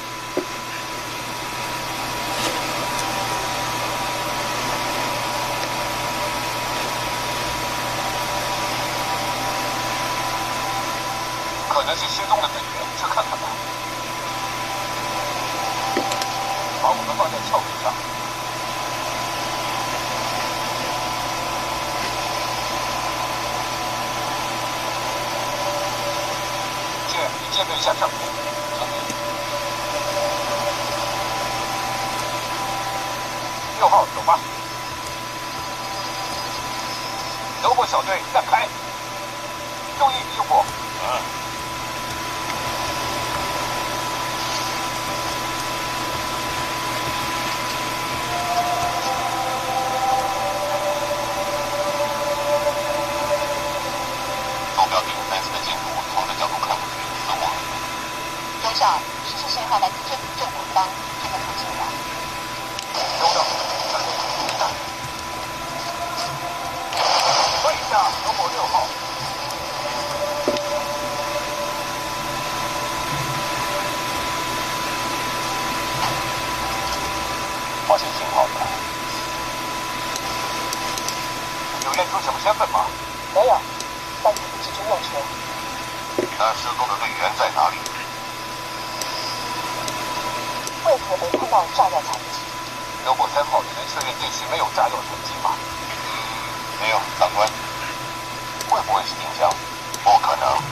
可能是失踪的队员，去看看吧。把我们放在峭壁上。你接着向上。六号，走吧。德国小队散开，注意敌火。嗯。坐标对着白色的建筑，从这角度看过去，似乎很远。 中校，实时信号来自政府正前方，正在附近吧。 收到。问一下，德国六号。发现信号了。有验出什么身份吗？ 没有，但是不记住用处。 那失踪的队员在哪里？ 为何没看到炸药残迹？ 德国三号，你能确认这区没有炸药残迹吗？嗯，没有，长官。会不会是定枪？不可能。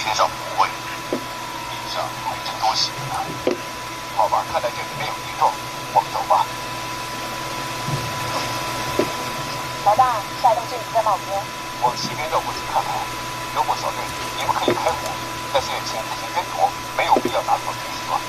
天上不会，地上还真多血呢。好吧，看来这里没有敌众，我们走吧。 老大，下一栋建筑在冒烟。 往西边绕过去看看。如果小队，你们可以开火，但是请自行斟酌，没有必要打扫军事乱。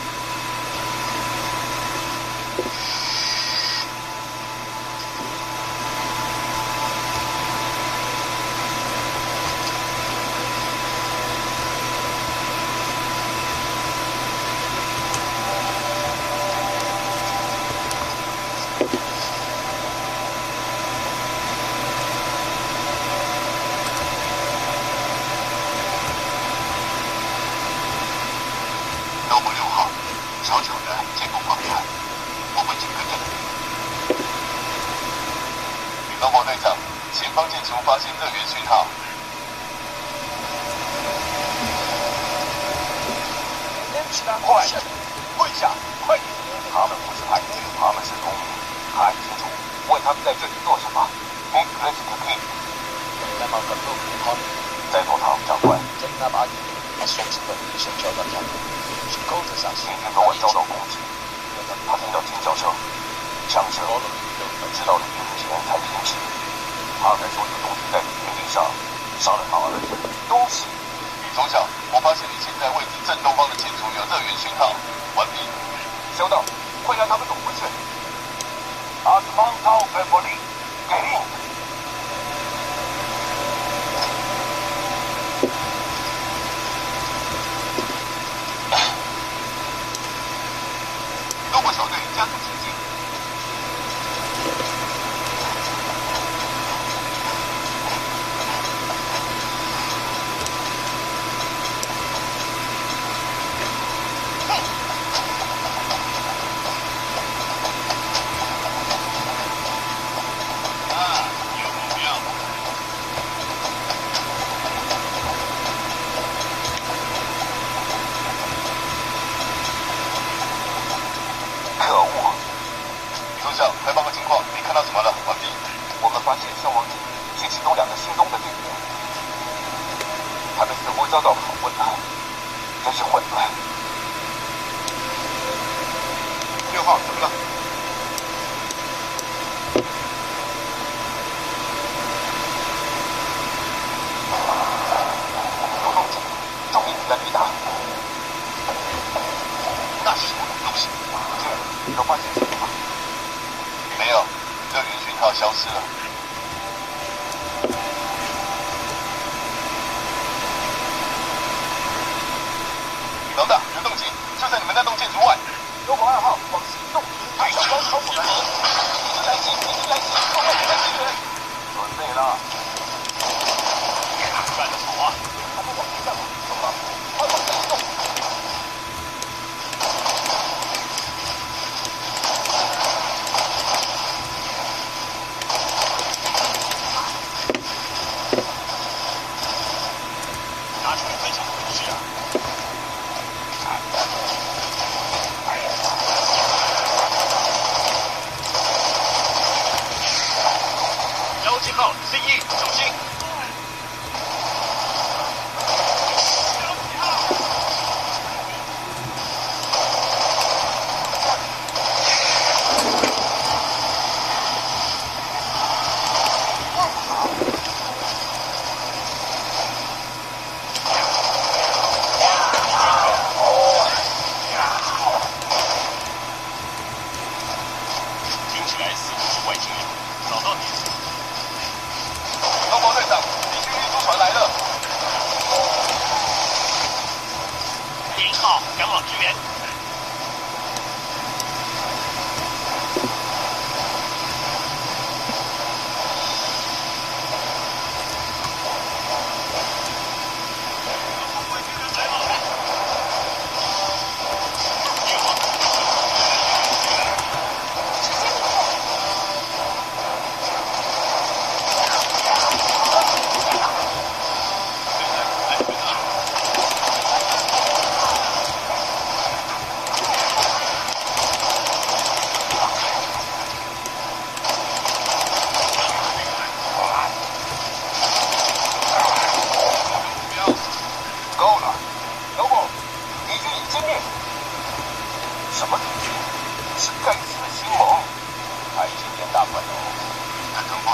发现热源讯号。 快，跪下，快点！他们不是叛军，他们是农民。看清楚，问他们在这里做什么。你可是个屁！在座堂，长官。今天昨晚遭到攻击，他听到尖叫声，枪声，知道了一分前才停止。 他们说有东西在平地上杀了他儿子，东西。 总长，我发现你现在位置正东方的建筑有热源讯号，完毕。 收到，快让他们走回去。阿斯邦涛分布令，给力。 多过小队加速前进。 遭到拷问了，真是混乱。 六号怎么了？ 有动静，注意你的雷达。 那是什么东西？ 这有发现什么吗？ 没有，热源讯号消失了。 老大，有动静，就在你们那栋建筑外。 如果二号往西动，派小光朝我们。敌军来袭，敌军来袭，快快快支援！准备了。干得好啊！他们往西站，走吧，快往前动。 拿出来分享，是啊。 七号 C 一小心！听起来似乎是外星人，找到你。 高毛队长，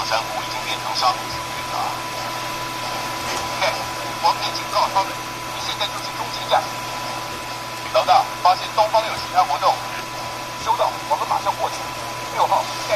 上珊瑚已经变成沙漠水域了。嘿，王爷警告他们，你现在就是中继站。老大，发现东方有其他活动。收到，我们马上过去。六号，加油！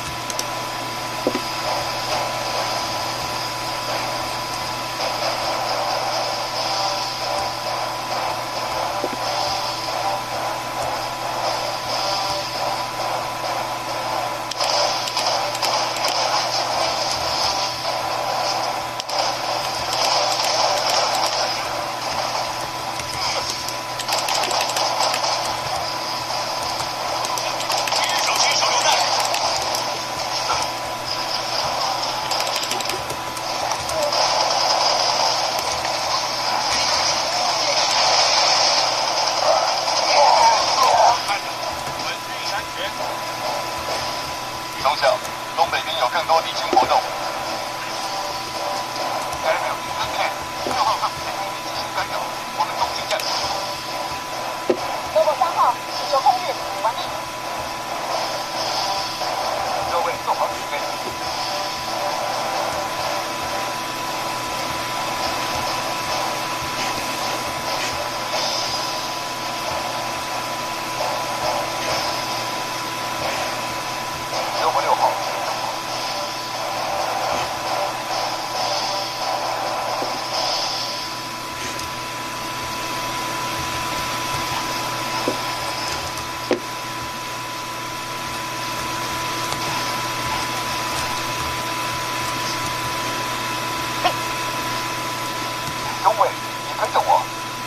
中校，东北边有更多敌情活动。Area， 跟看，六号航母在地面进行干扰，我们中继站。 德国三号，祈求控制完毕。 各位做好准备。六号六号。中尉，你跟着我。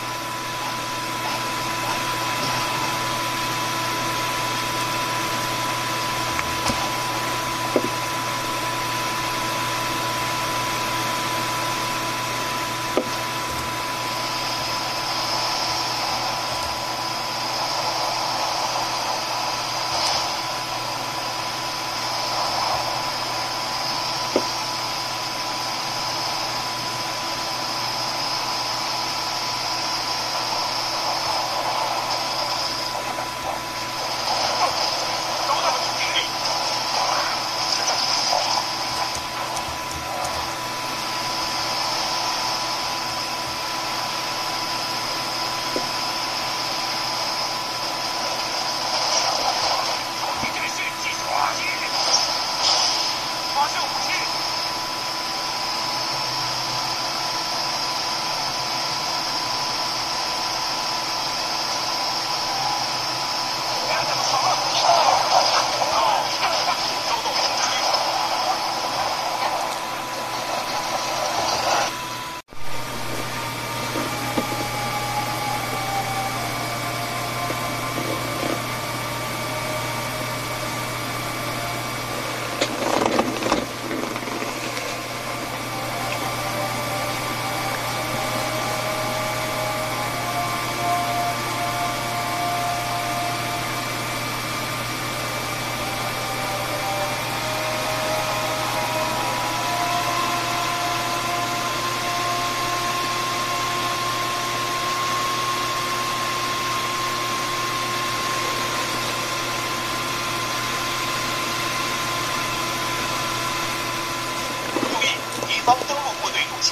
敌方登陆部队入侵。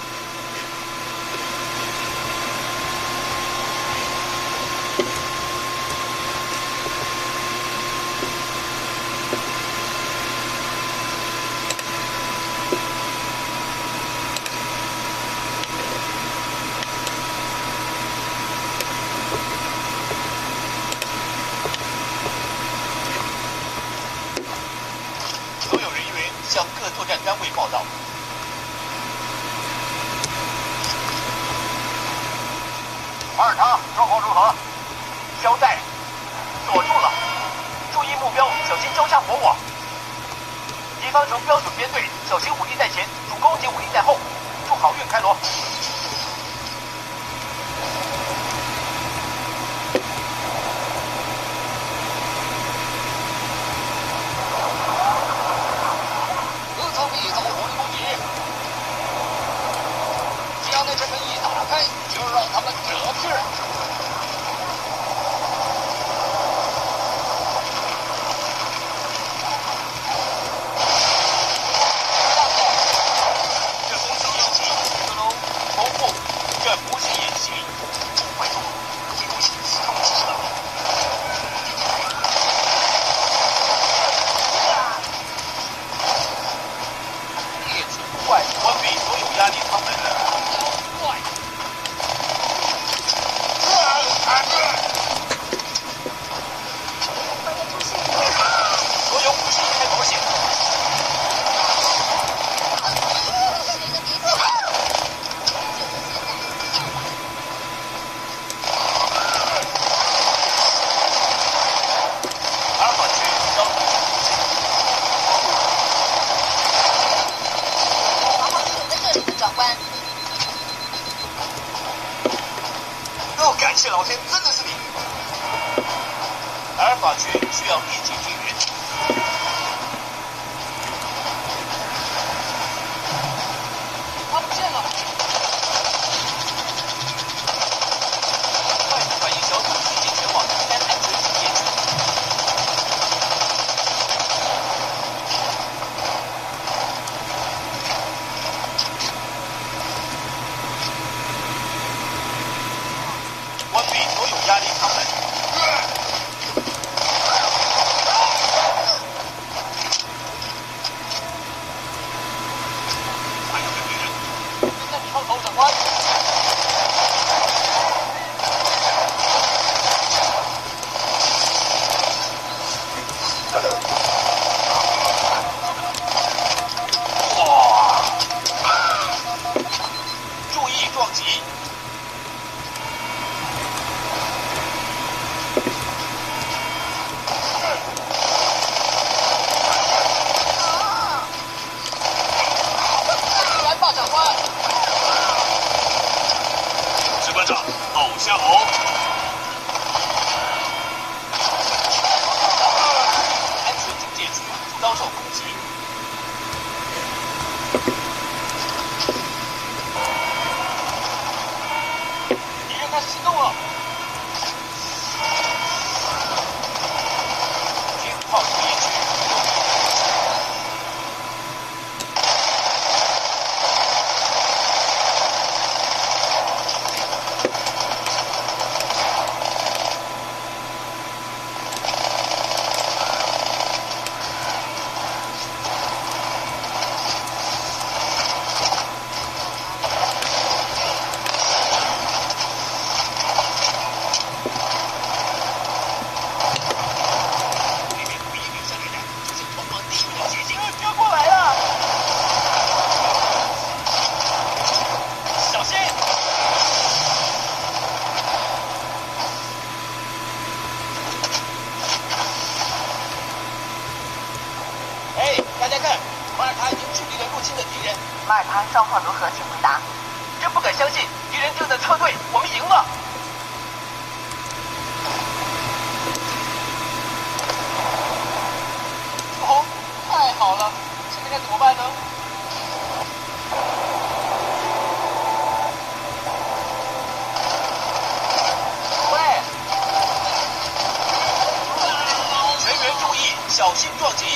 所有人员向各作战单位报到。 马耳他状况如何？ 交代，锁住了，注意目标，小心交叉火网。敌方呈标准编队，小型武力在前，主攻击武力在后。祝好运，开罗。 何曾必遭火力攻击？只要那扇门一打开，就让他们得劲儿。 怪，关闭所有压力舱门。怪。所有武器开保险。阿尔法区招呼。 好好守在这里的长官。 哦，感谢老天，真的是你！阿尔法区需要立即支援。他不见了！快速反应小组已经前往第三安全警戒区。关闭所有压力舱门。还有个敌人，正在你后头，长官。哇！注意撞击！来吧，长官！士官长，偶像偶。安全警戒区遭受攻击。敌人开始行动了。军炮作业区。要过来了！小心！哎，大家看，马尔他已经处理了入侵的敌人。 马尔他状况如何？请回答。 真不敢相信，敌人正在撤退，我们赢了！哦，太好了！现在该怎么办呢？喂！全员注意，小心撞击！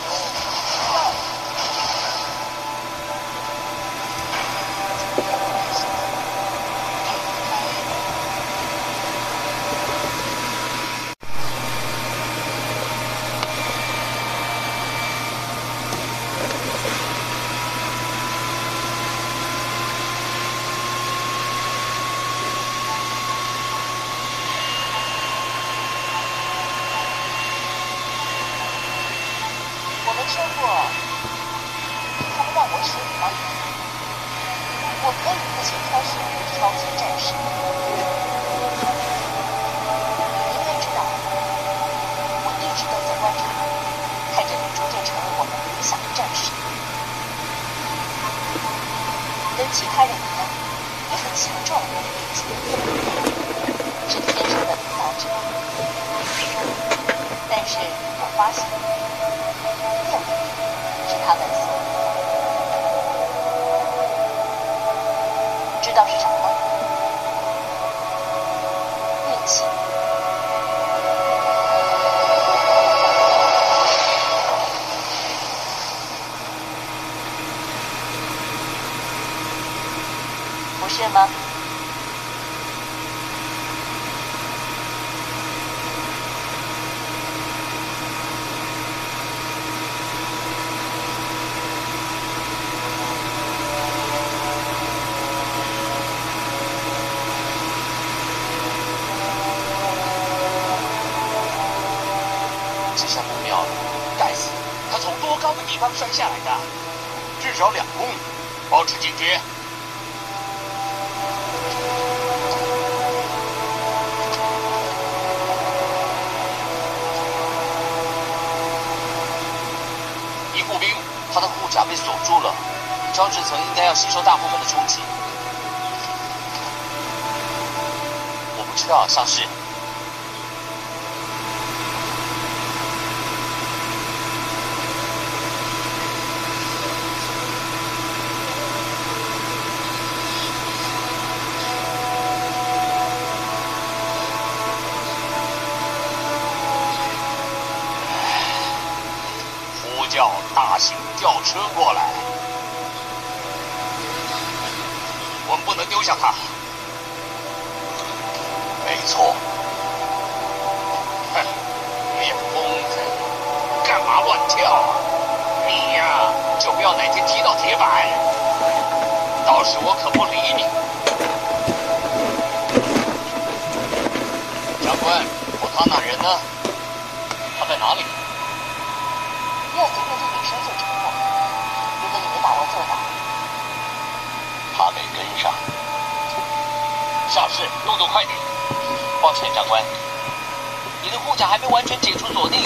我们说过，他们让我处理吗？我可以自行挑选超级战士。你应该知道，我一直都在观察，看着你逐渐成为我们理想的战士。跟其他人一样，也很强壮，是天生的领导者。但是我发现。另一点是他们所知道是什么吗？运气。不是吗？ 高的地方摔下来的，至少两公里，保持警觉。一步兵，他的护甲被锁住了，装置层应该要吸收大部分的冲击。我不知道，上士。叫大型吊车过来，我们不能丢下他。 没错。 哼，你疯子，干嘛乱跳啊？你呀，就不要哪天踢到铁板，到时我可不理你。长官，我他那人呢？他在哪里？ 不要随便对女生做承诺，如果你没把握做到， 他没跟上。 下士，动作快点。抱歉，长官，你的护甲还没完全解除锁定。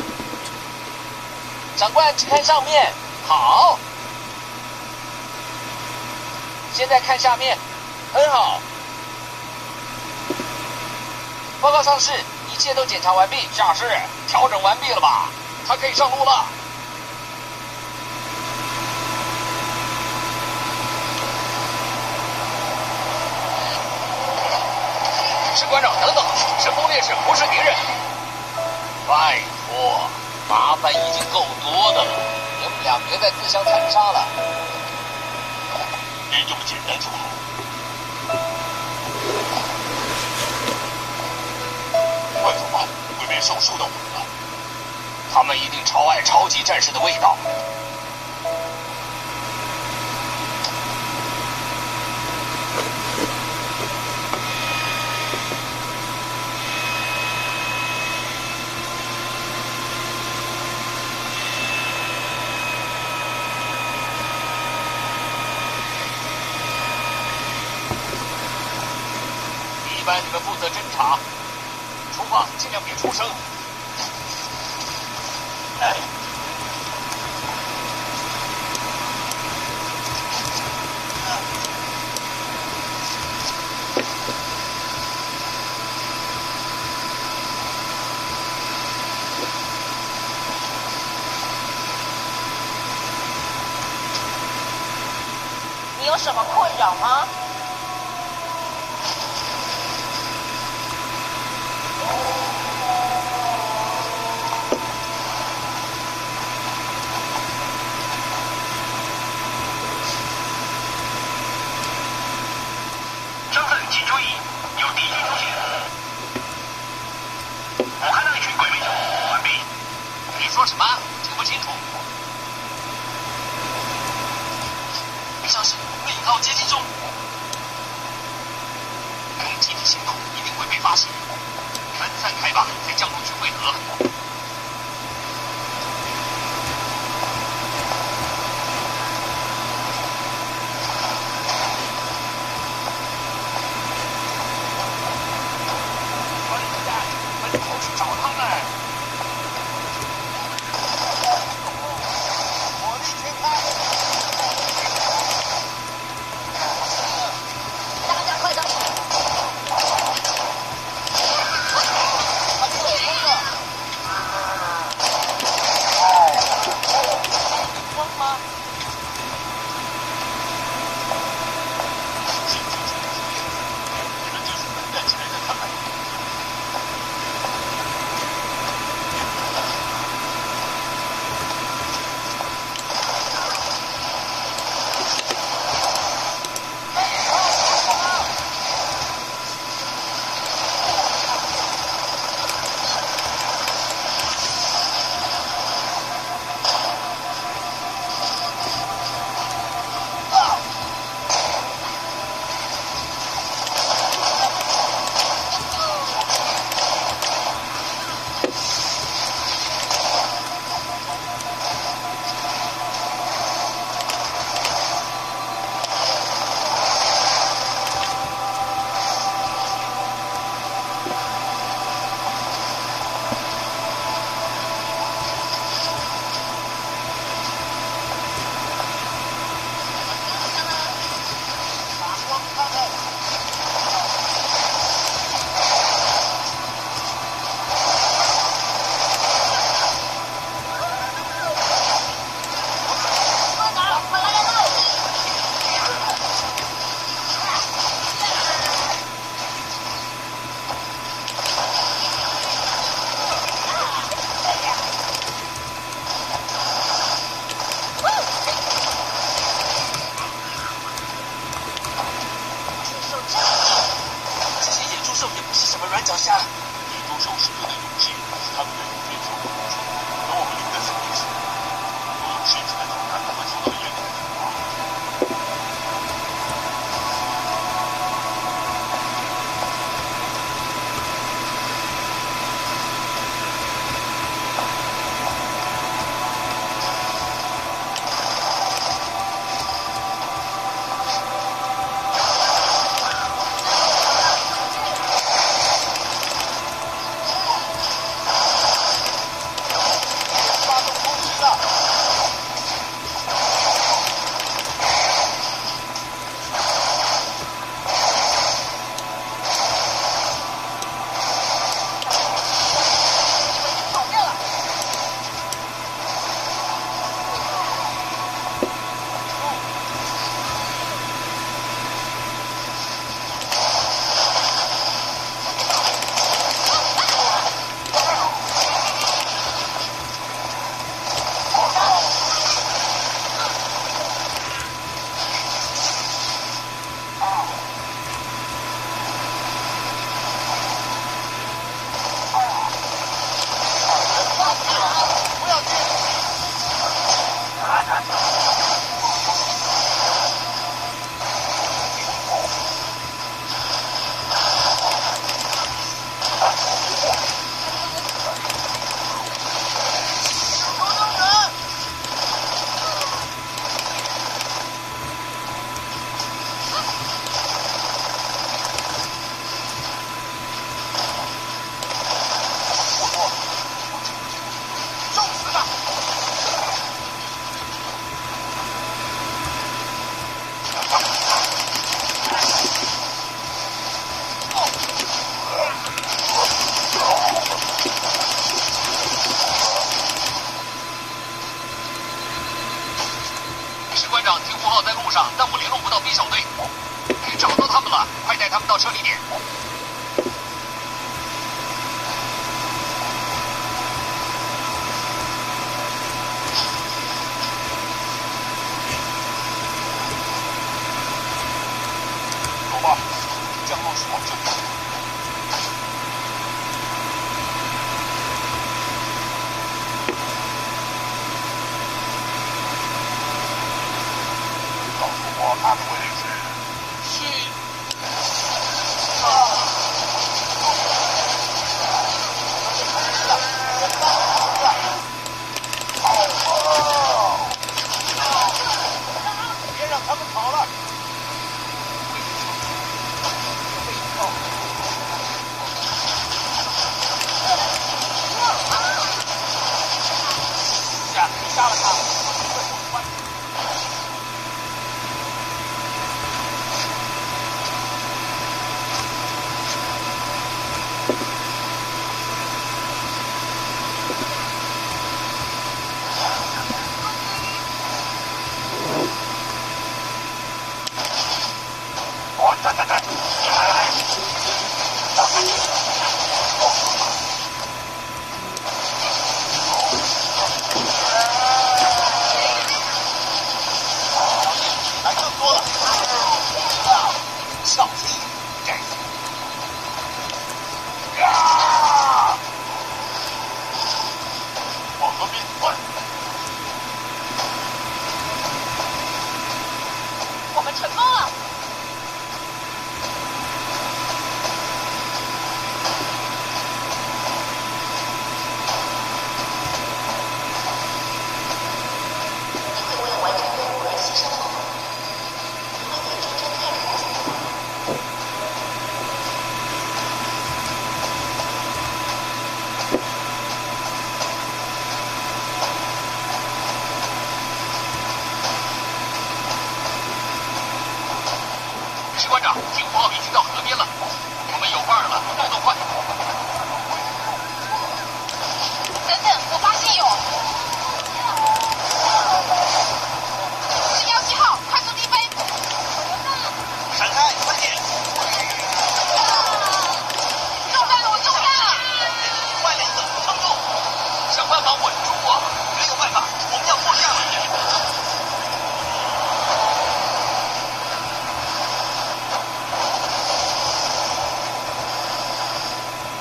长官，请看上面。好。现在看下面，很好。报告上士，一切都检查完毕。下士，调整完毕了吧？他可以上路了。士官长，等等，神风烈士不是敌人。拜托，麻烦已经够多的了，你们俩别再自相残杀了。 别这么简单就好。快走吧，会被兽受到我们了。 他们一定超爱超级战士的味道。一般你们负责侦查，出发尽量别出声。哎， 你有什么困扰吗？ 请注意，有敌军出现。我看到一群鬼魅兽，完毕。 你说什么？听不清楚。上士，内耗接近中。集体行动一定会被发现。分散开吧，再降落去汇合。找他们！火力全开！ 大家快点！他救了一个！ 上，但我联络不到 B 小队。找到他们了，快带他们到撤离点。 走吧，降落是往这边。 我看的位置是啊，别让他们跑了。呀，你杀了他！ 士官长，警报已经到河边了，我们有伴儿了，动作快！ 等等，我发现有是幺七号，快速低飞！ 闪开，快点！ 中弹了，我中弹了！ 外面怎么撑住？想办法稳住啊！没有办法，我们要过下来。 我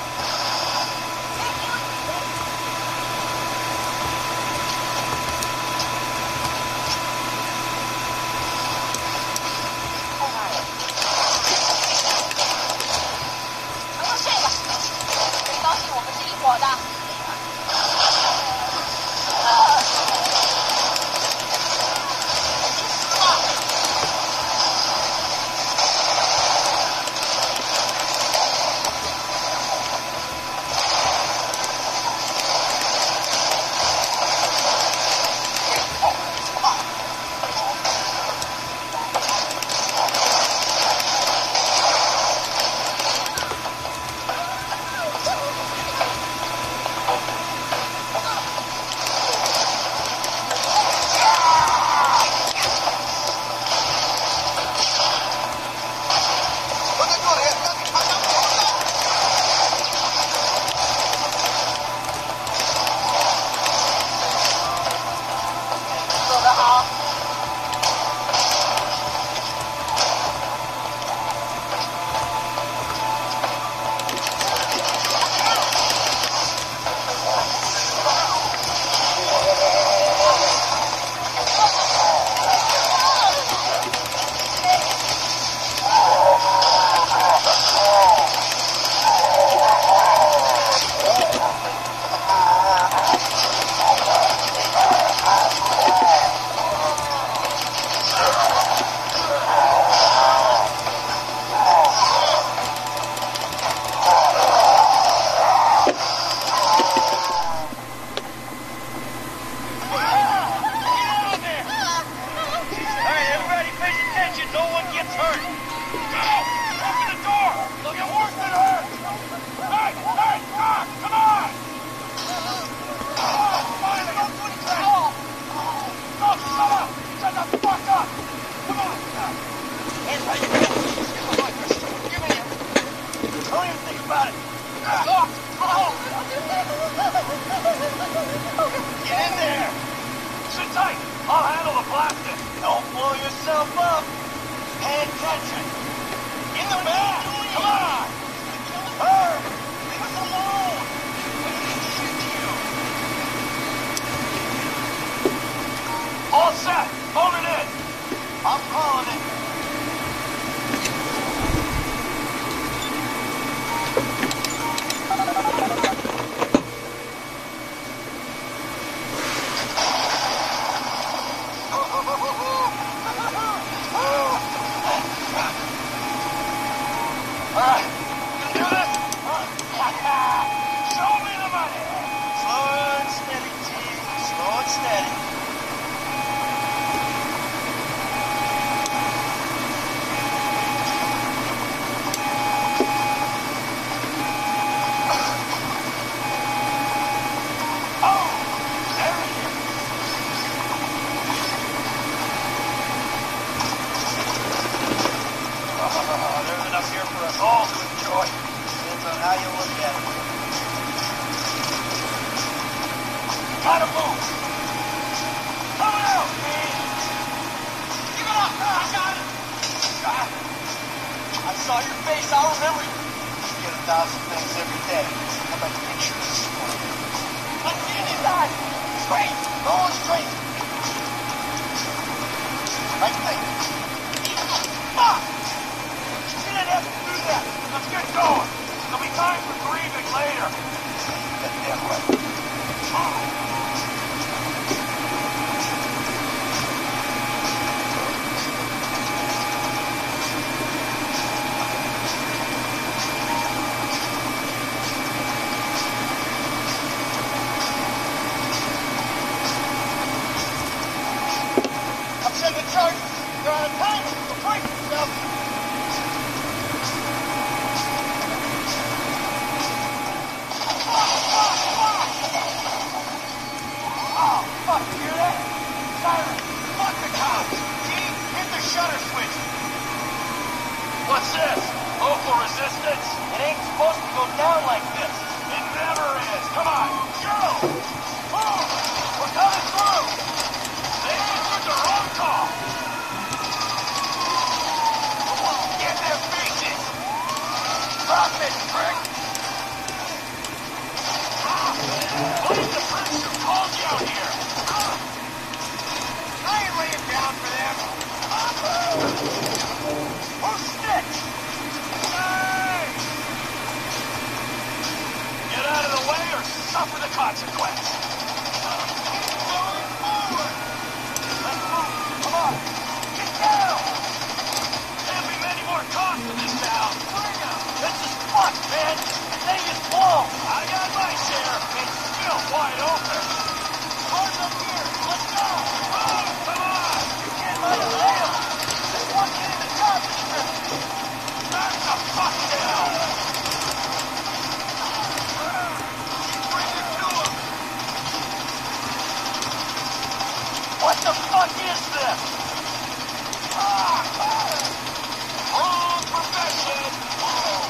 yourself up. Pay attention. In the back. Come on. Hurry. Leave us alone. All set. Hold it in. I'm calling it.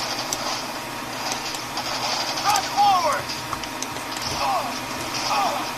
Oh!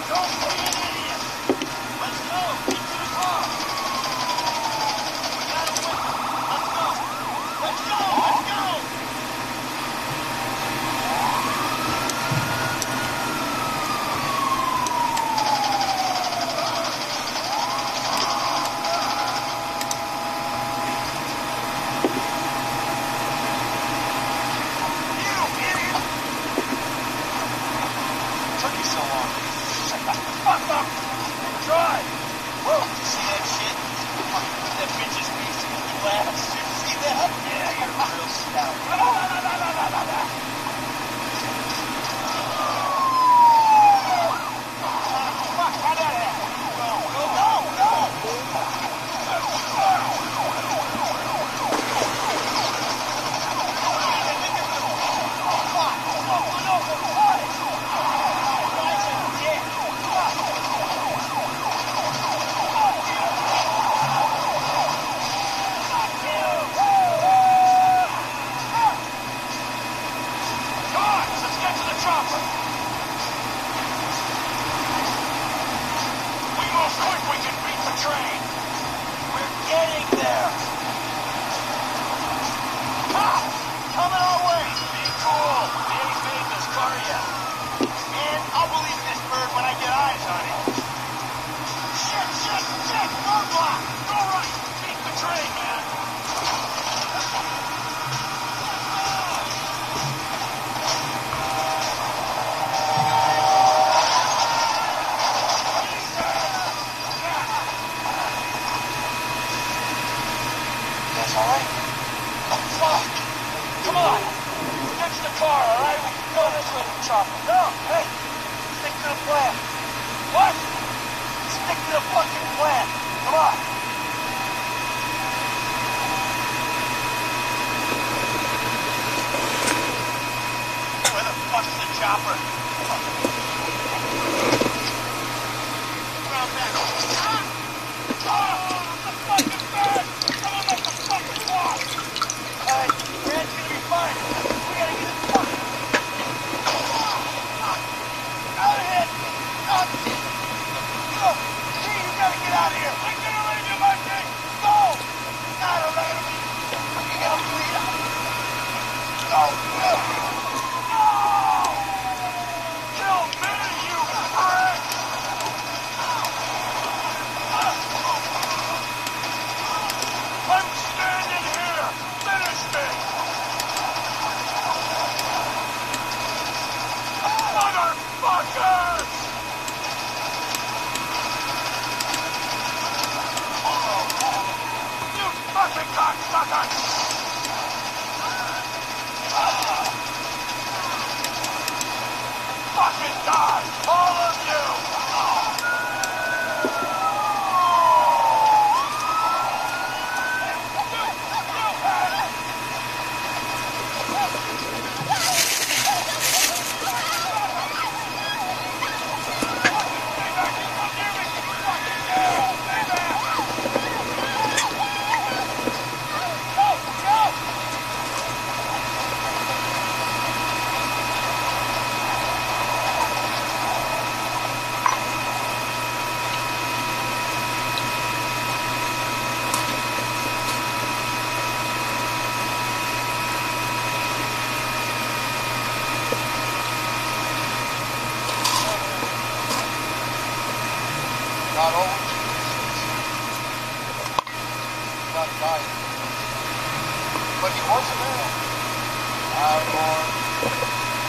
guys all right? Oh, fuck! Come on! Ditch the car, all right? We can go this way to the chopper. No, hey! Stick to the plan. What? Stick to the fucking plan. Come on! Where the fuck's the chopper? Round back. Ah! Oh, the fucking bag! Someone must have fucking walk! Alright, Brad's gonna be fine. We gotta get his fuck. Out of here! Out! Go! Gee, you gotta get out of here! I'm gonna leave you, Mikey! Go! God, I'm not gonna be... You're gonna bleed out! Go! No! Kill me, you prick! I'm standing here! Finish me! Motherfuckers! You fucking cocksuckers! Fucking die! All of you! Not always not dying. But he was a man. Our Lord.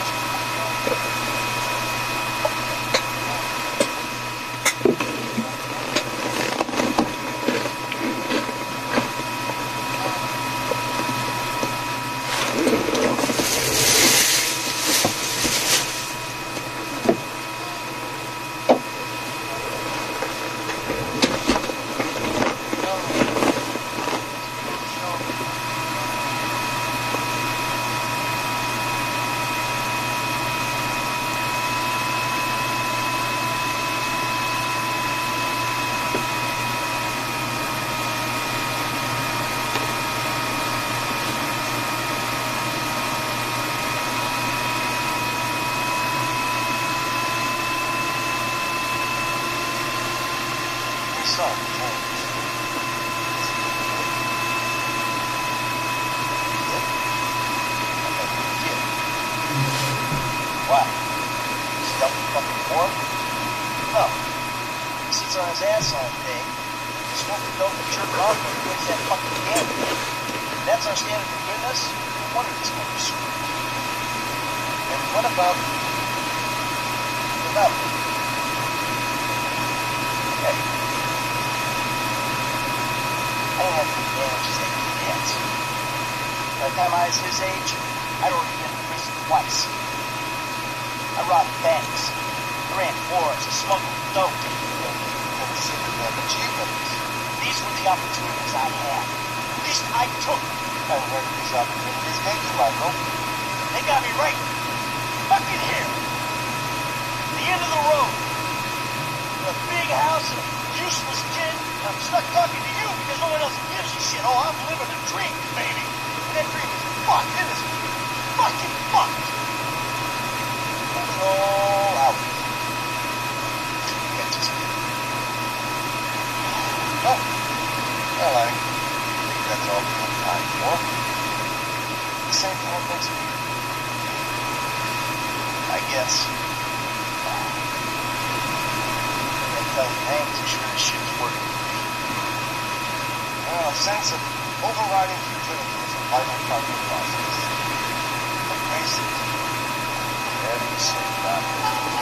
Why? Is he up to fucking war? No. He sits on his ass all day. He's supposed to go to jerk off when he wins that fucking game. If that's our standard for goodness, no wonder he's going to screw. And what about... What about... Hey. I don't have the advantages that he has. By the time I was his age, I'd already been in prison twice. I robbed banks. I ran wars. I smuggled dope. Consider them achievements. These were the opportunities I had. At least I took them. And where did these opportunities take you, Michael? They got me right fucking here. At the end of the road. With a big house and a useless kid. And I'm stuck talking to you because no one else gives a shit. Oh, I'm living a dream, baby. And that dream is fucked. It is fucking fucked. It's all out. Get this. Oh. Well, I think that's all we have time for. The same time next week. I guess. I tell you, Hank, you sure this shit's working. Well, a sense of overriding futility is a vital part of the process. Embrace it. Whatever you say, Doctor.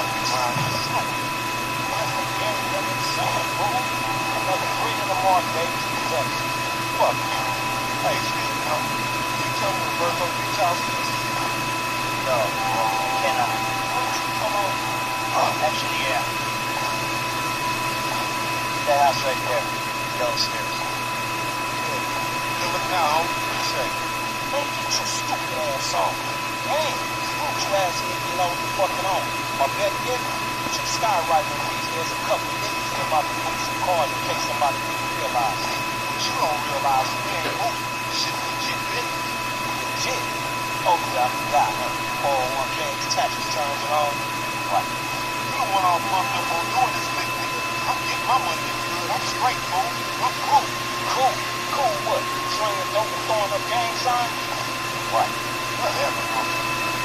out of around here. Another three in the mark, baby. Fuck you. Hey, excuse me, homie. Can you tell me where Virgo Beach House is? No, can I? Come on. Oh, actually, yeah. That house right there. Yellow stairs. Good. Good look now, homie. What you say? Man, get your stupid ass on. Damn, screw your ass and you know what you're fucking on. Or better yet, put your skyride on these. There's a couple of niggas that about to move some cars in case somebody didn't realize. But you don't realize we ain't moving. Shit legit business. Legit? Oh yeah, I forgot, huh? four oh one K tax returns and all. Right. You don't want all fucked up on doing this big nigga. I'm getting my money in good. I'm straight, fool. I'm cool. Cool? Cool what? Slinging dope and throwing up gang signs? Right. Whatever, homie.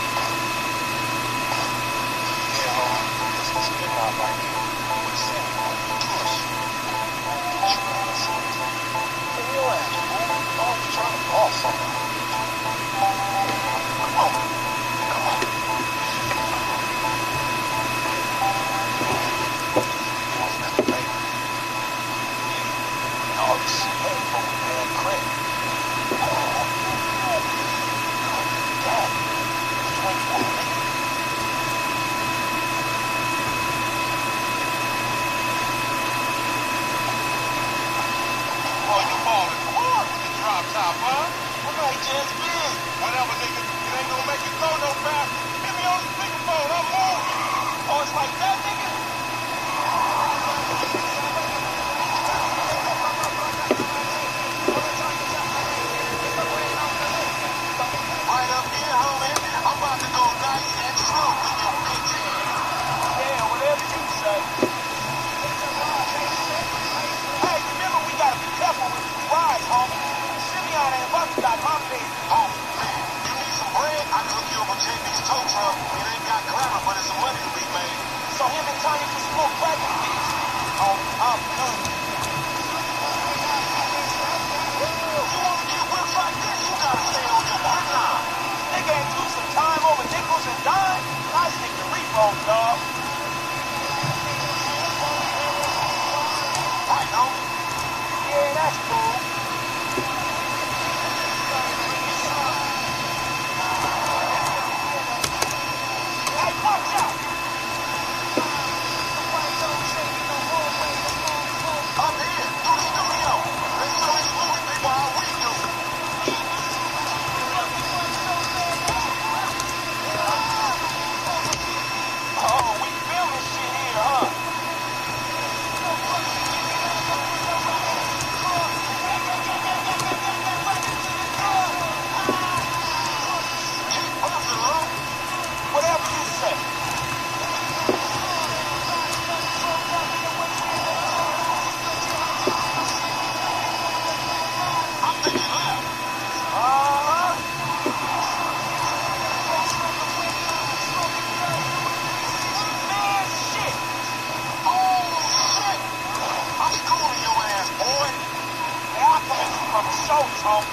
Yeah, homie. This is good now right here. What's that? Push. Get your ass in. Get your ass, fool. I'm always trying to ball something. Come on. Come on. Wasn't that the paper? Yeah. And all this shit had from a bad credit. God. twenty-four, nigga. Boy, you ballin' hard with the drop top, huh? What night just been? Whatever, nigga. It ain't gonna make it go no faster. Hit me on the speakerphone. I'm moving. Oh, it's like that, nigga? Right up here, homie. I'm about to go nice and slow with your bitch ass. Yeah, whatever you say. Hey, remember we gotta be careful with these rides, homie. Simeon ain't about to die my bed. Oh, man. You need some bread? I can hook you up with J B's tow truck. It ain't got glamour, but it's some money to be made. So him and Tanya can smoke crack with this. Oh, I'm done. You wanna get whipped like this? You gotta stay on your work now. Nigga ain't do some time over nickels and dimes. I stick to repo, dog. Right, homie? Yeah, that's cool. Hey, watch out! Up here, through the studio. Let's show these movie people how we do. Oh, we filming shit here, huh? Keep pushing, huh? Whatever you say. I'm thinking left. Uh-huh. Man, shit. Oh, shit. I'm schooling your ass, boy. Hey, I'll come in from the shoulders, homie.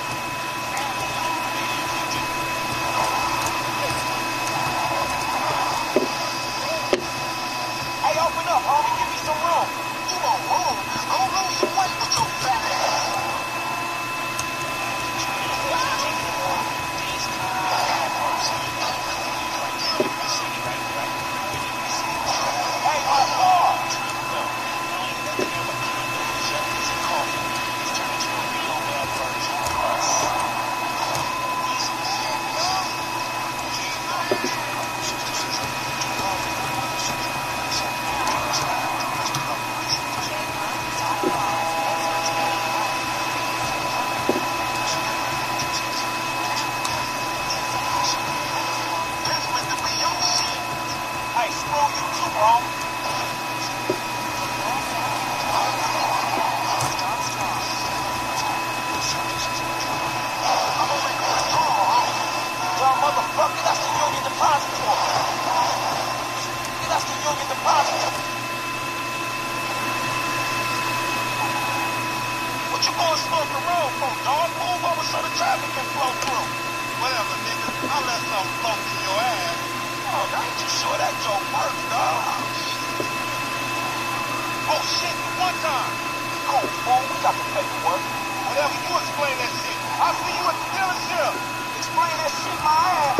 Hey, open up, homie. Give me some room. You want room? Go lose some weight with your fat ass. Hey, my car! This meant to be your shit. Hey, screw you too, bro. I'm gonna make a withdrawal, homie. Dumb motherfucker, that's the Union Depository. That's the Union Depository. What you gonna slow the road for, dog? Move over so the traffic can flow through. Whatever, nigga. I'll let something flow through your ass. Oh, ain't you sure that joke works, dog? see you at the dealership. Explain that shit my ass.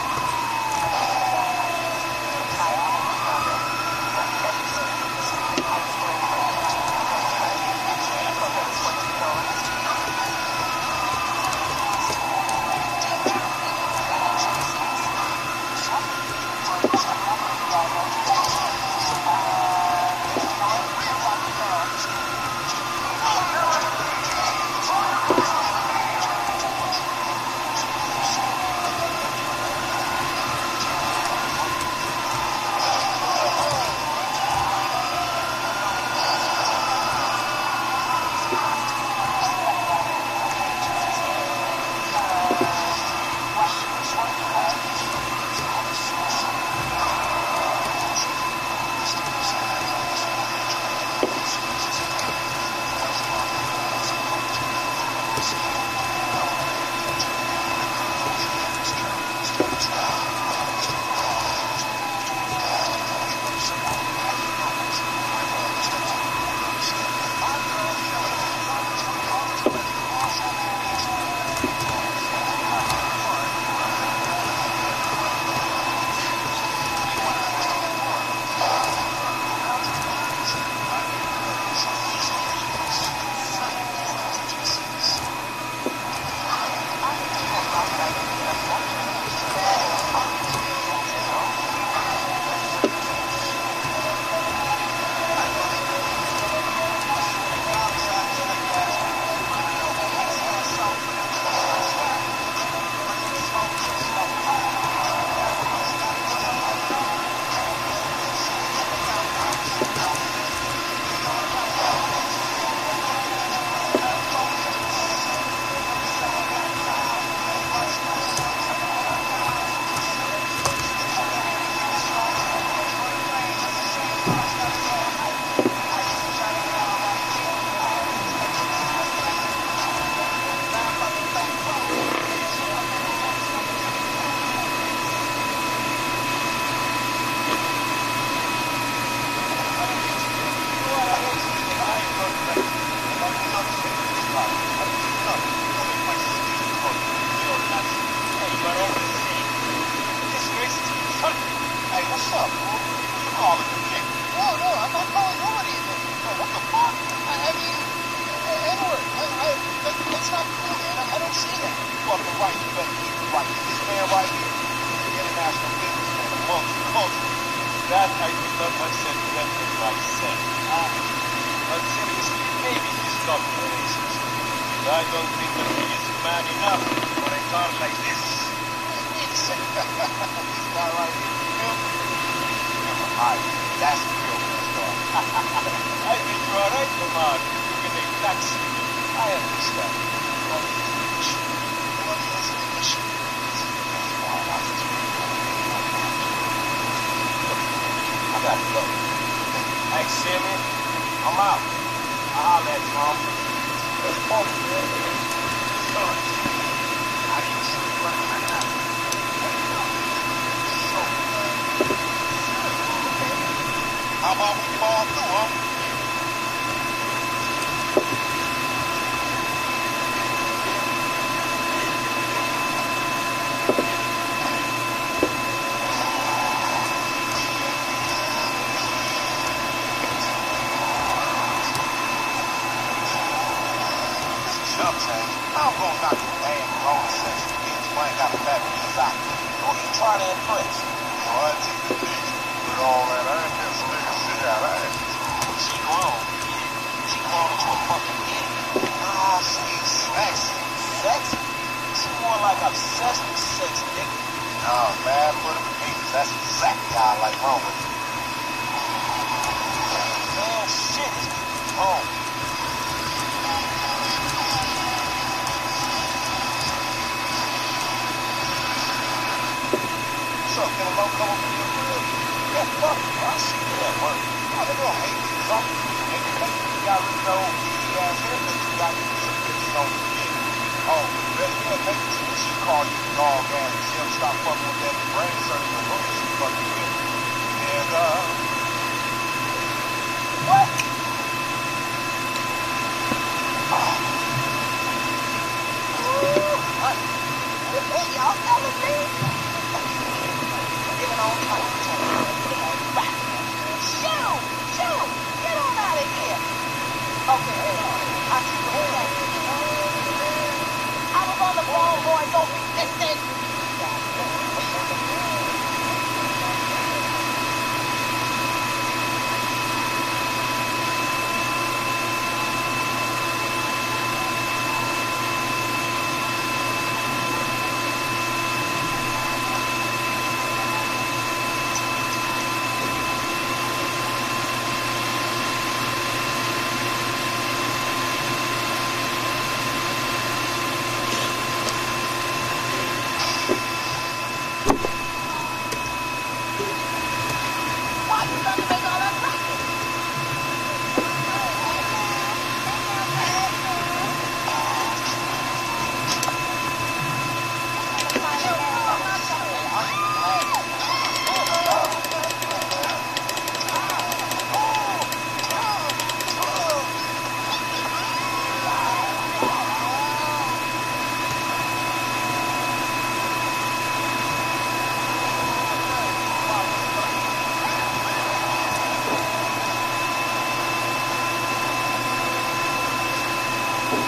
How about we fall through, huh? I'm gonna knock your damn wrong sense of bitch. You ain't got the back of his eye. Who you trying to impress? Oh, I take the bitch. With all that, I ain't gonna stick a shit out. I ain't. She grown. She grown into a fucking idiot. Ah, she's sexy. Sexy? She more like obsessed with sex, nigga. Nah, man, put him in pieces. That's exactly how I like wrong with you. Man, shit, it's wrong. What's up? Can a low come over to your crib? Yeah, fuck you. I see you at work. Oh, they don't hate me or something. They can make you got rid of the old easy ass haircut you got you some bitches on your dick. Oh, better yet, make this when she call you dog ass and she'll stop fucking with that brain surgery or bullshit she fucking with. And, uh... What? Oh.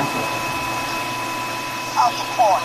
I'll support.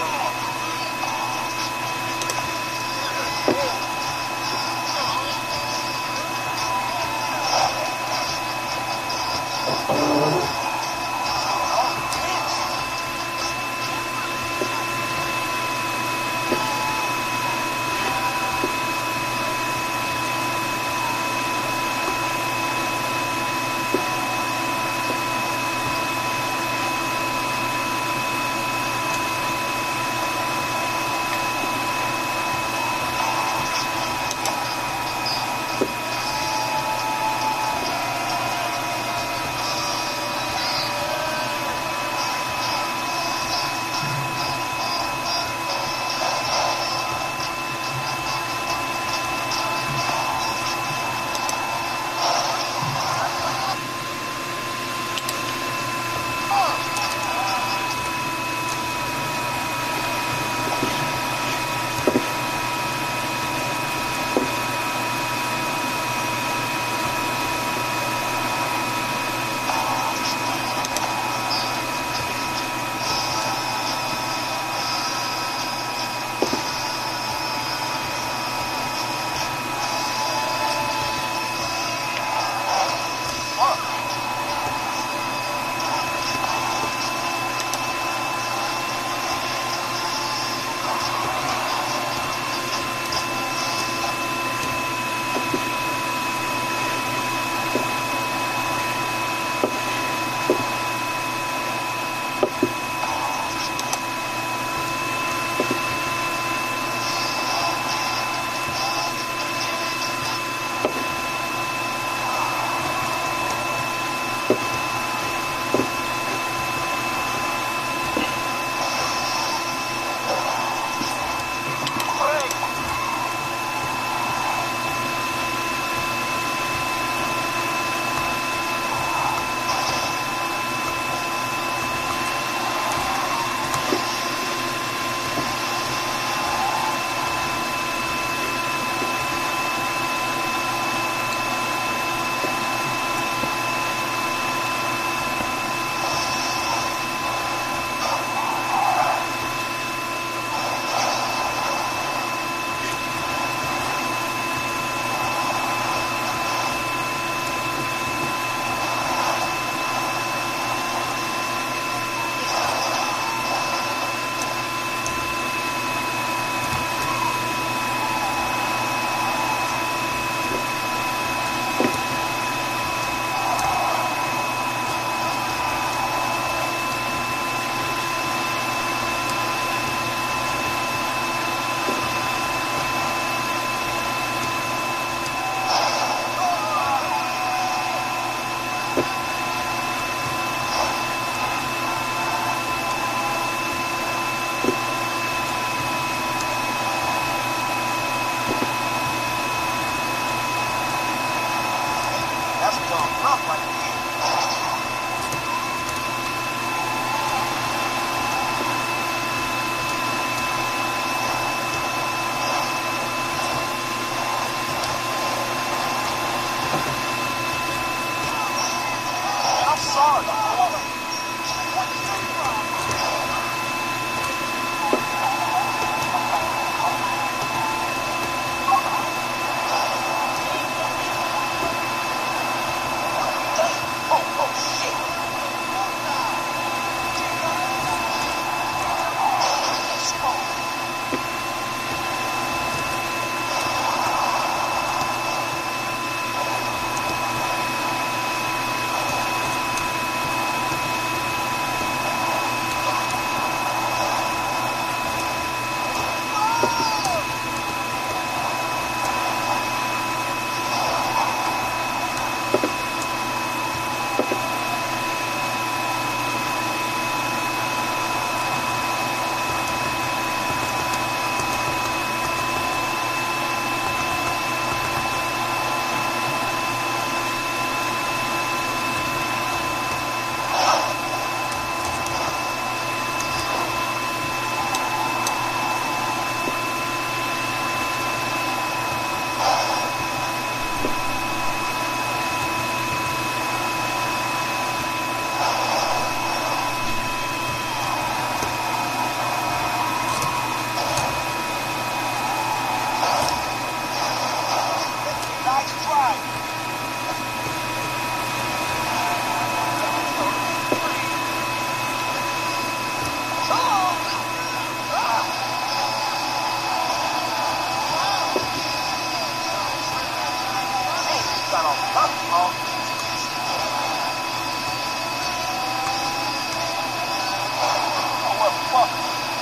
站了，啊，好。我我。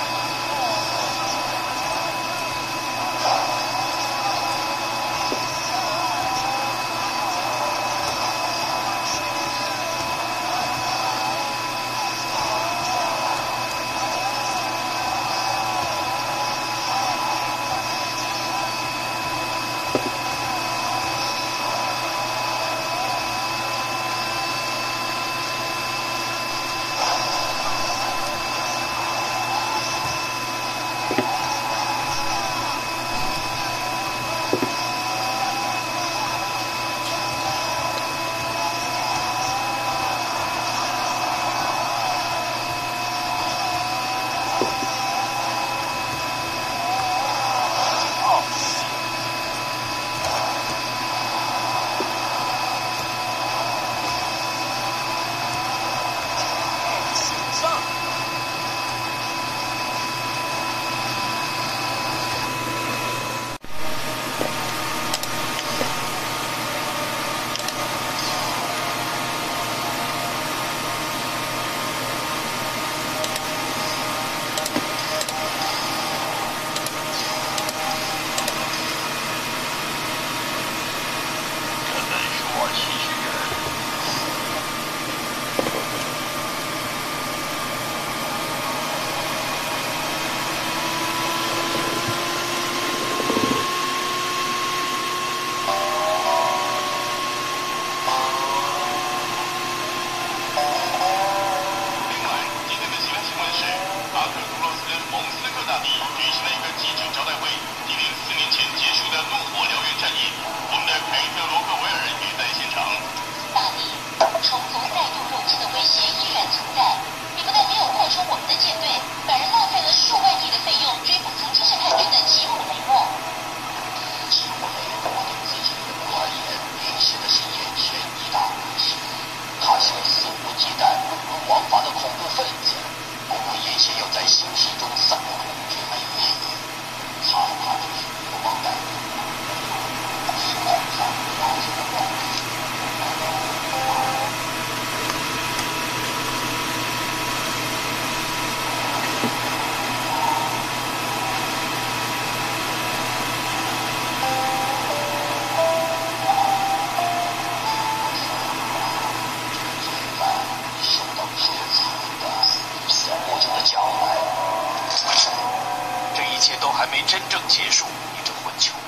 真正结束，你这混球！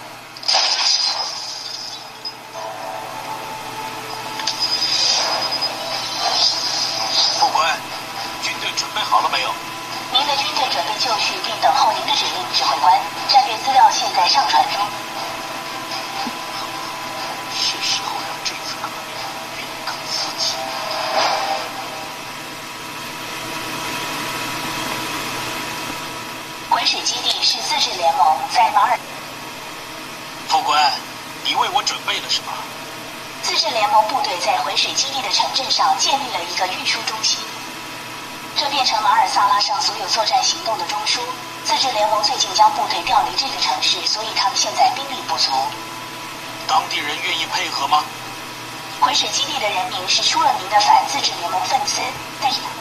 副官，军队准备好了没有？ 您的军队准备就绪，并等候您的指令，指挥官。战略资料现在上传中。 是时候让这次革命变得更刺激。 回水基地是自治联盟在马尔。 副官，你为我准备了什么？ 自治联盟部队在回水基地的城镇上建立了一个运输中心，这变成马尔萨拉上所有作战行动的中枢。自治联盟最近将部队调离这个城市，所以他们现在兵力不足。 当地人愿意配合吗？ 回水基地的人民是出了名的反自治联盟分子，但是他们。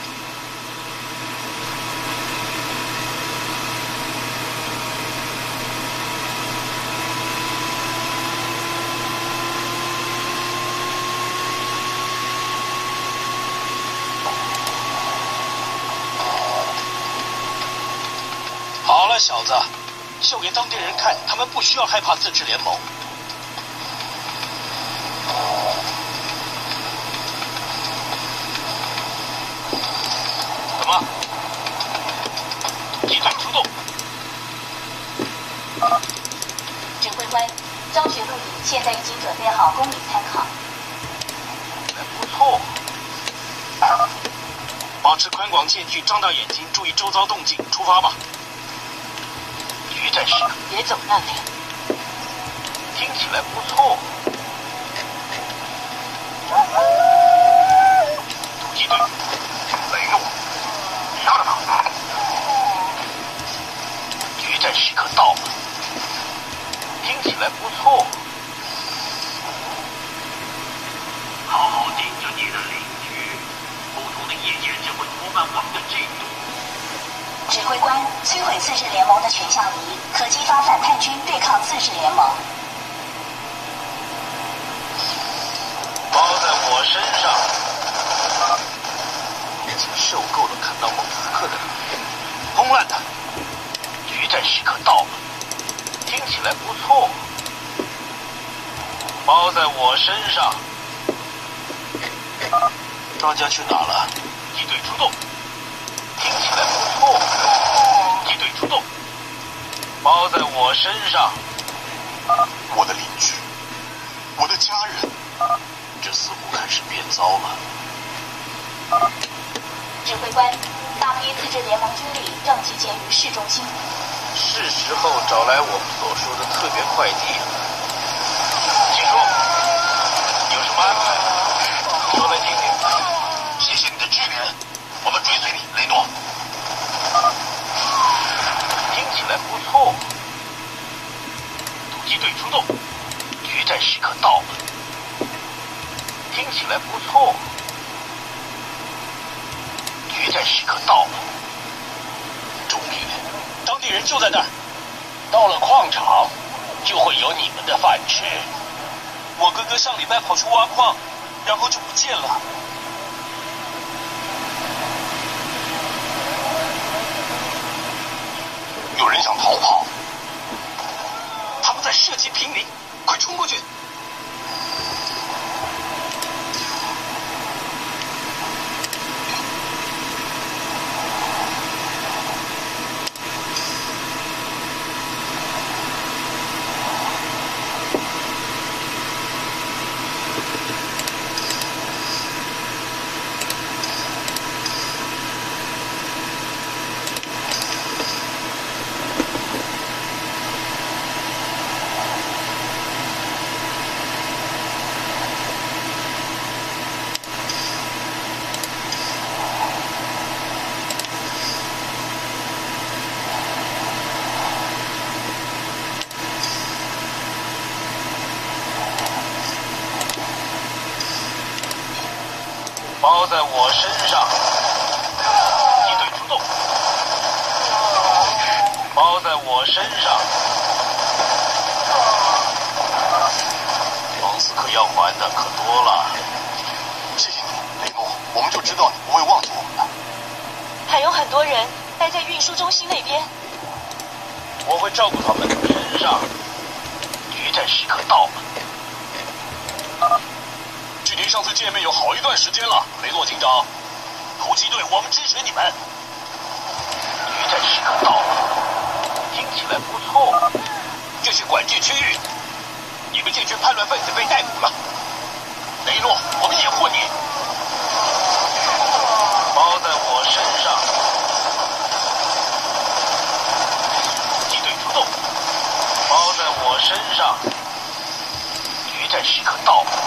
好了，小子，秀给当地人看，他们不需要害怕自治联盟。怎么？集团出动！ 指挥官，教学录影现在已经准备好供你参考。 不错。保持宽广间距，张大眼睛，注意周遭动静，出发吧。决战时刻， 别走那里。 听起来不错。突击队，雷诺，杀了他！决战时刻到了。听起来不错。 满我们的嫉妒。 指挥官，摧毁自治联盟的权降仪，可激发反叛军对抗自治联盟。 包在我身上。已经受够了看到蒙斯克的脸，轰烂他！决战时刻到了，听起来不错。包在我身上。庄家去哪了？机队出动。听起来不错。机队出动。包在我身上。 我的邻居，我的家人， 这似乎开始变糟了。 指挥官，大批自治联盟军力正集结于市中心。 是时候找来我们所说的特别快递了。请说，有什么安排？说来听听。 谢谢你的支援，我们追随你，雷诺。 听起来不错。突击队出动，决战时刻到了。听起来不错。决战时刻到了。终于，当地人就在那儿。到了矿场，就会有你们的饭吃。我哥哥上礼拜跑去挖矿，然后就不见了。 有人想逃跑， 他们在射击平民，快冲过去！包在我身上，机队出动。包在我身上，蒙斯克要还的可多了。 谢谢你，雷诺，我们就知道你不会忘记我们的。 还有很多人待在运输中心那边。 我会照顾他们。身上，决战时刻到了。距离上次见面有好一段时间了，雷诺警长。突击队，我们支持你们。决战时刻到了，听起来不错。这是管制区域，你们这群叛乱分子被逮捕了。雷诺，我们掩护你。包在我身上。突击队出动。包在我身上。决战时刻到了。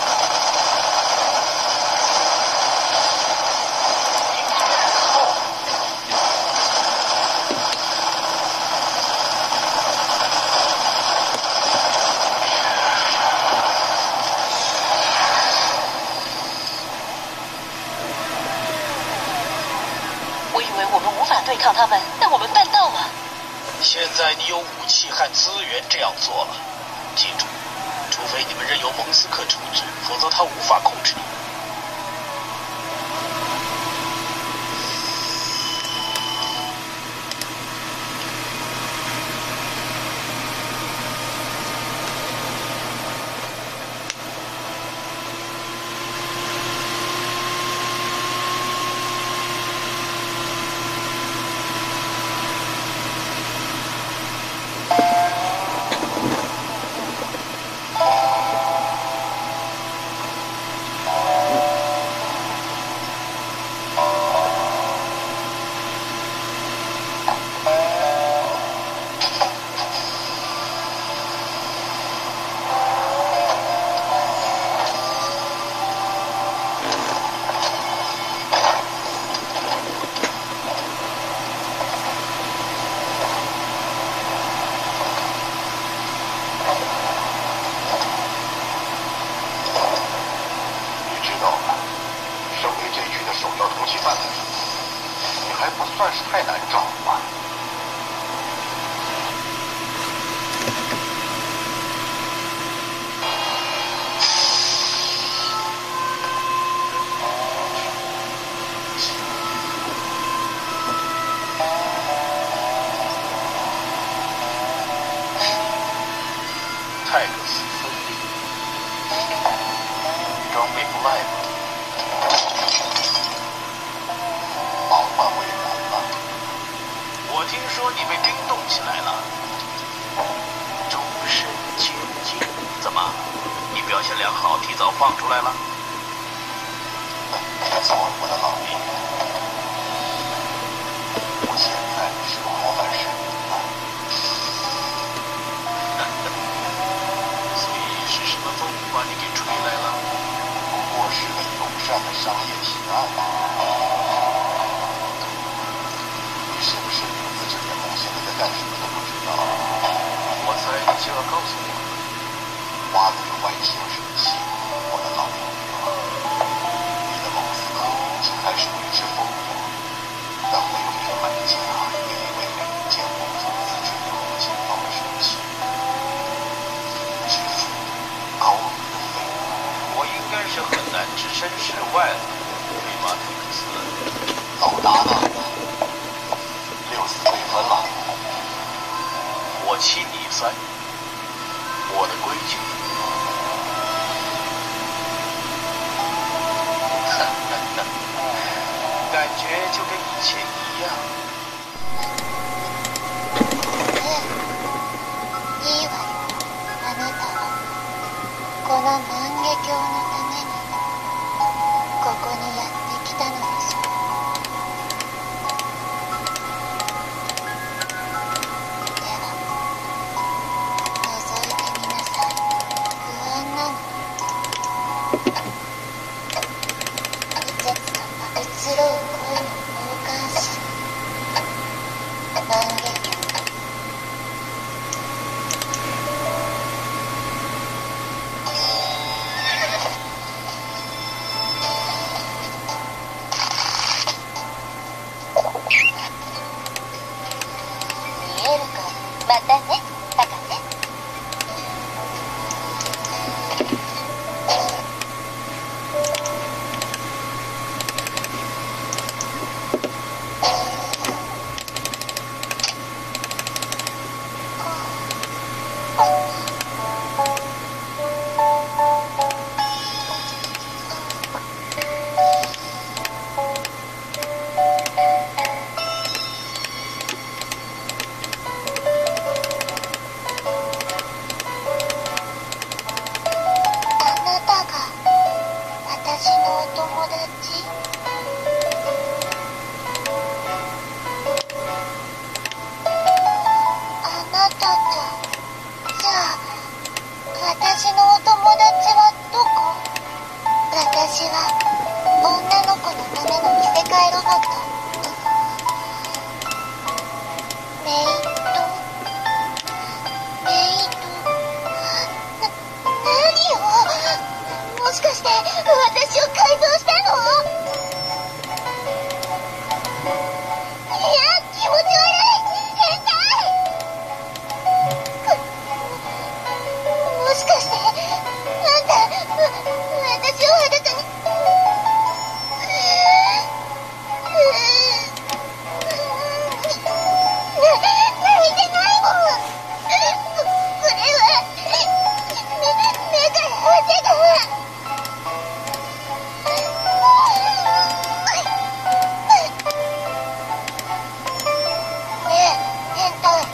对抗他们，但我们办到了。 现在你有武器和资源这样做了，记住，除非你们任由蒙斯克处置，否则他无法控制你们。 还不算是太难找吧。 泰克斯分离，装备不赖吧？ 防患未然吧。 我听说你被冰冻起来了。终身监禁？怎么？你表现良好，提早放出来了？ 没错，我的老弟。我现在是个模范市民了。 所以是什么风把你给吹来了？ 不过是个友善的商业提案。你是不是连自治联盟现在在干什么都不知道？ 我猜你就要告诉我。 挖的是外星神器，我的老朋友。你的蒙斯克已经开始为之烽火，但会有一个买家愿意为了一件我从自治联盟捡到的神器支付高额的费用。 我应该是很难置身事外了，对吗，特克斯？ 老大呢？六四对分了。 我七你三，我的规矩。感觉就跟以前一样。 いいわよ、あなたはこの万華鏡のためにここにやってきたのでしょう。では覗いてみなさい。不安なの？無節と移ろう恋の交換士万華鏡。見えるかい？またね、博士。あなたが私のお友達？あなたと、じゃあ私のお友達はどこ？私は女の子のための着せ替えロボット。メイドメイドな、何よ？もしかして私を改造したの？いや、気持ち悪い！変態！くもしかしてあんた、わ私を裸に泣いてないもん。そそれは目目から汗が。ねえ、変態。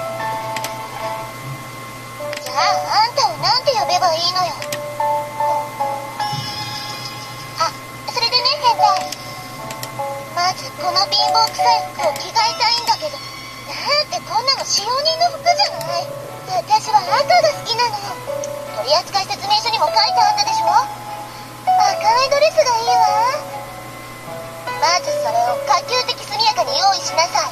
じゃああんたをなんて呼べばいいのよ。あ、それでね、変態。まずこの貧乏くさい服を着替えたいんだけど、だってこんなの使用人の服じゃない。私は赤が好きなの。取扱説明書にも書いてあったでしょ。赤いドレスがいいわ。まずそれを可及的速やかに用意しなさい。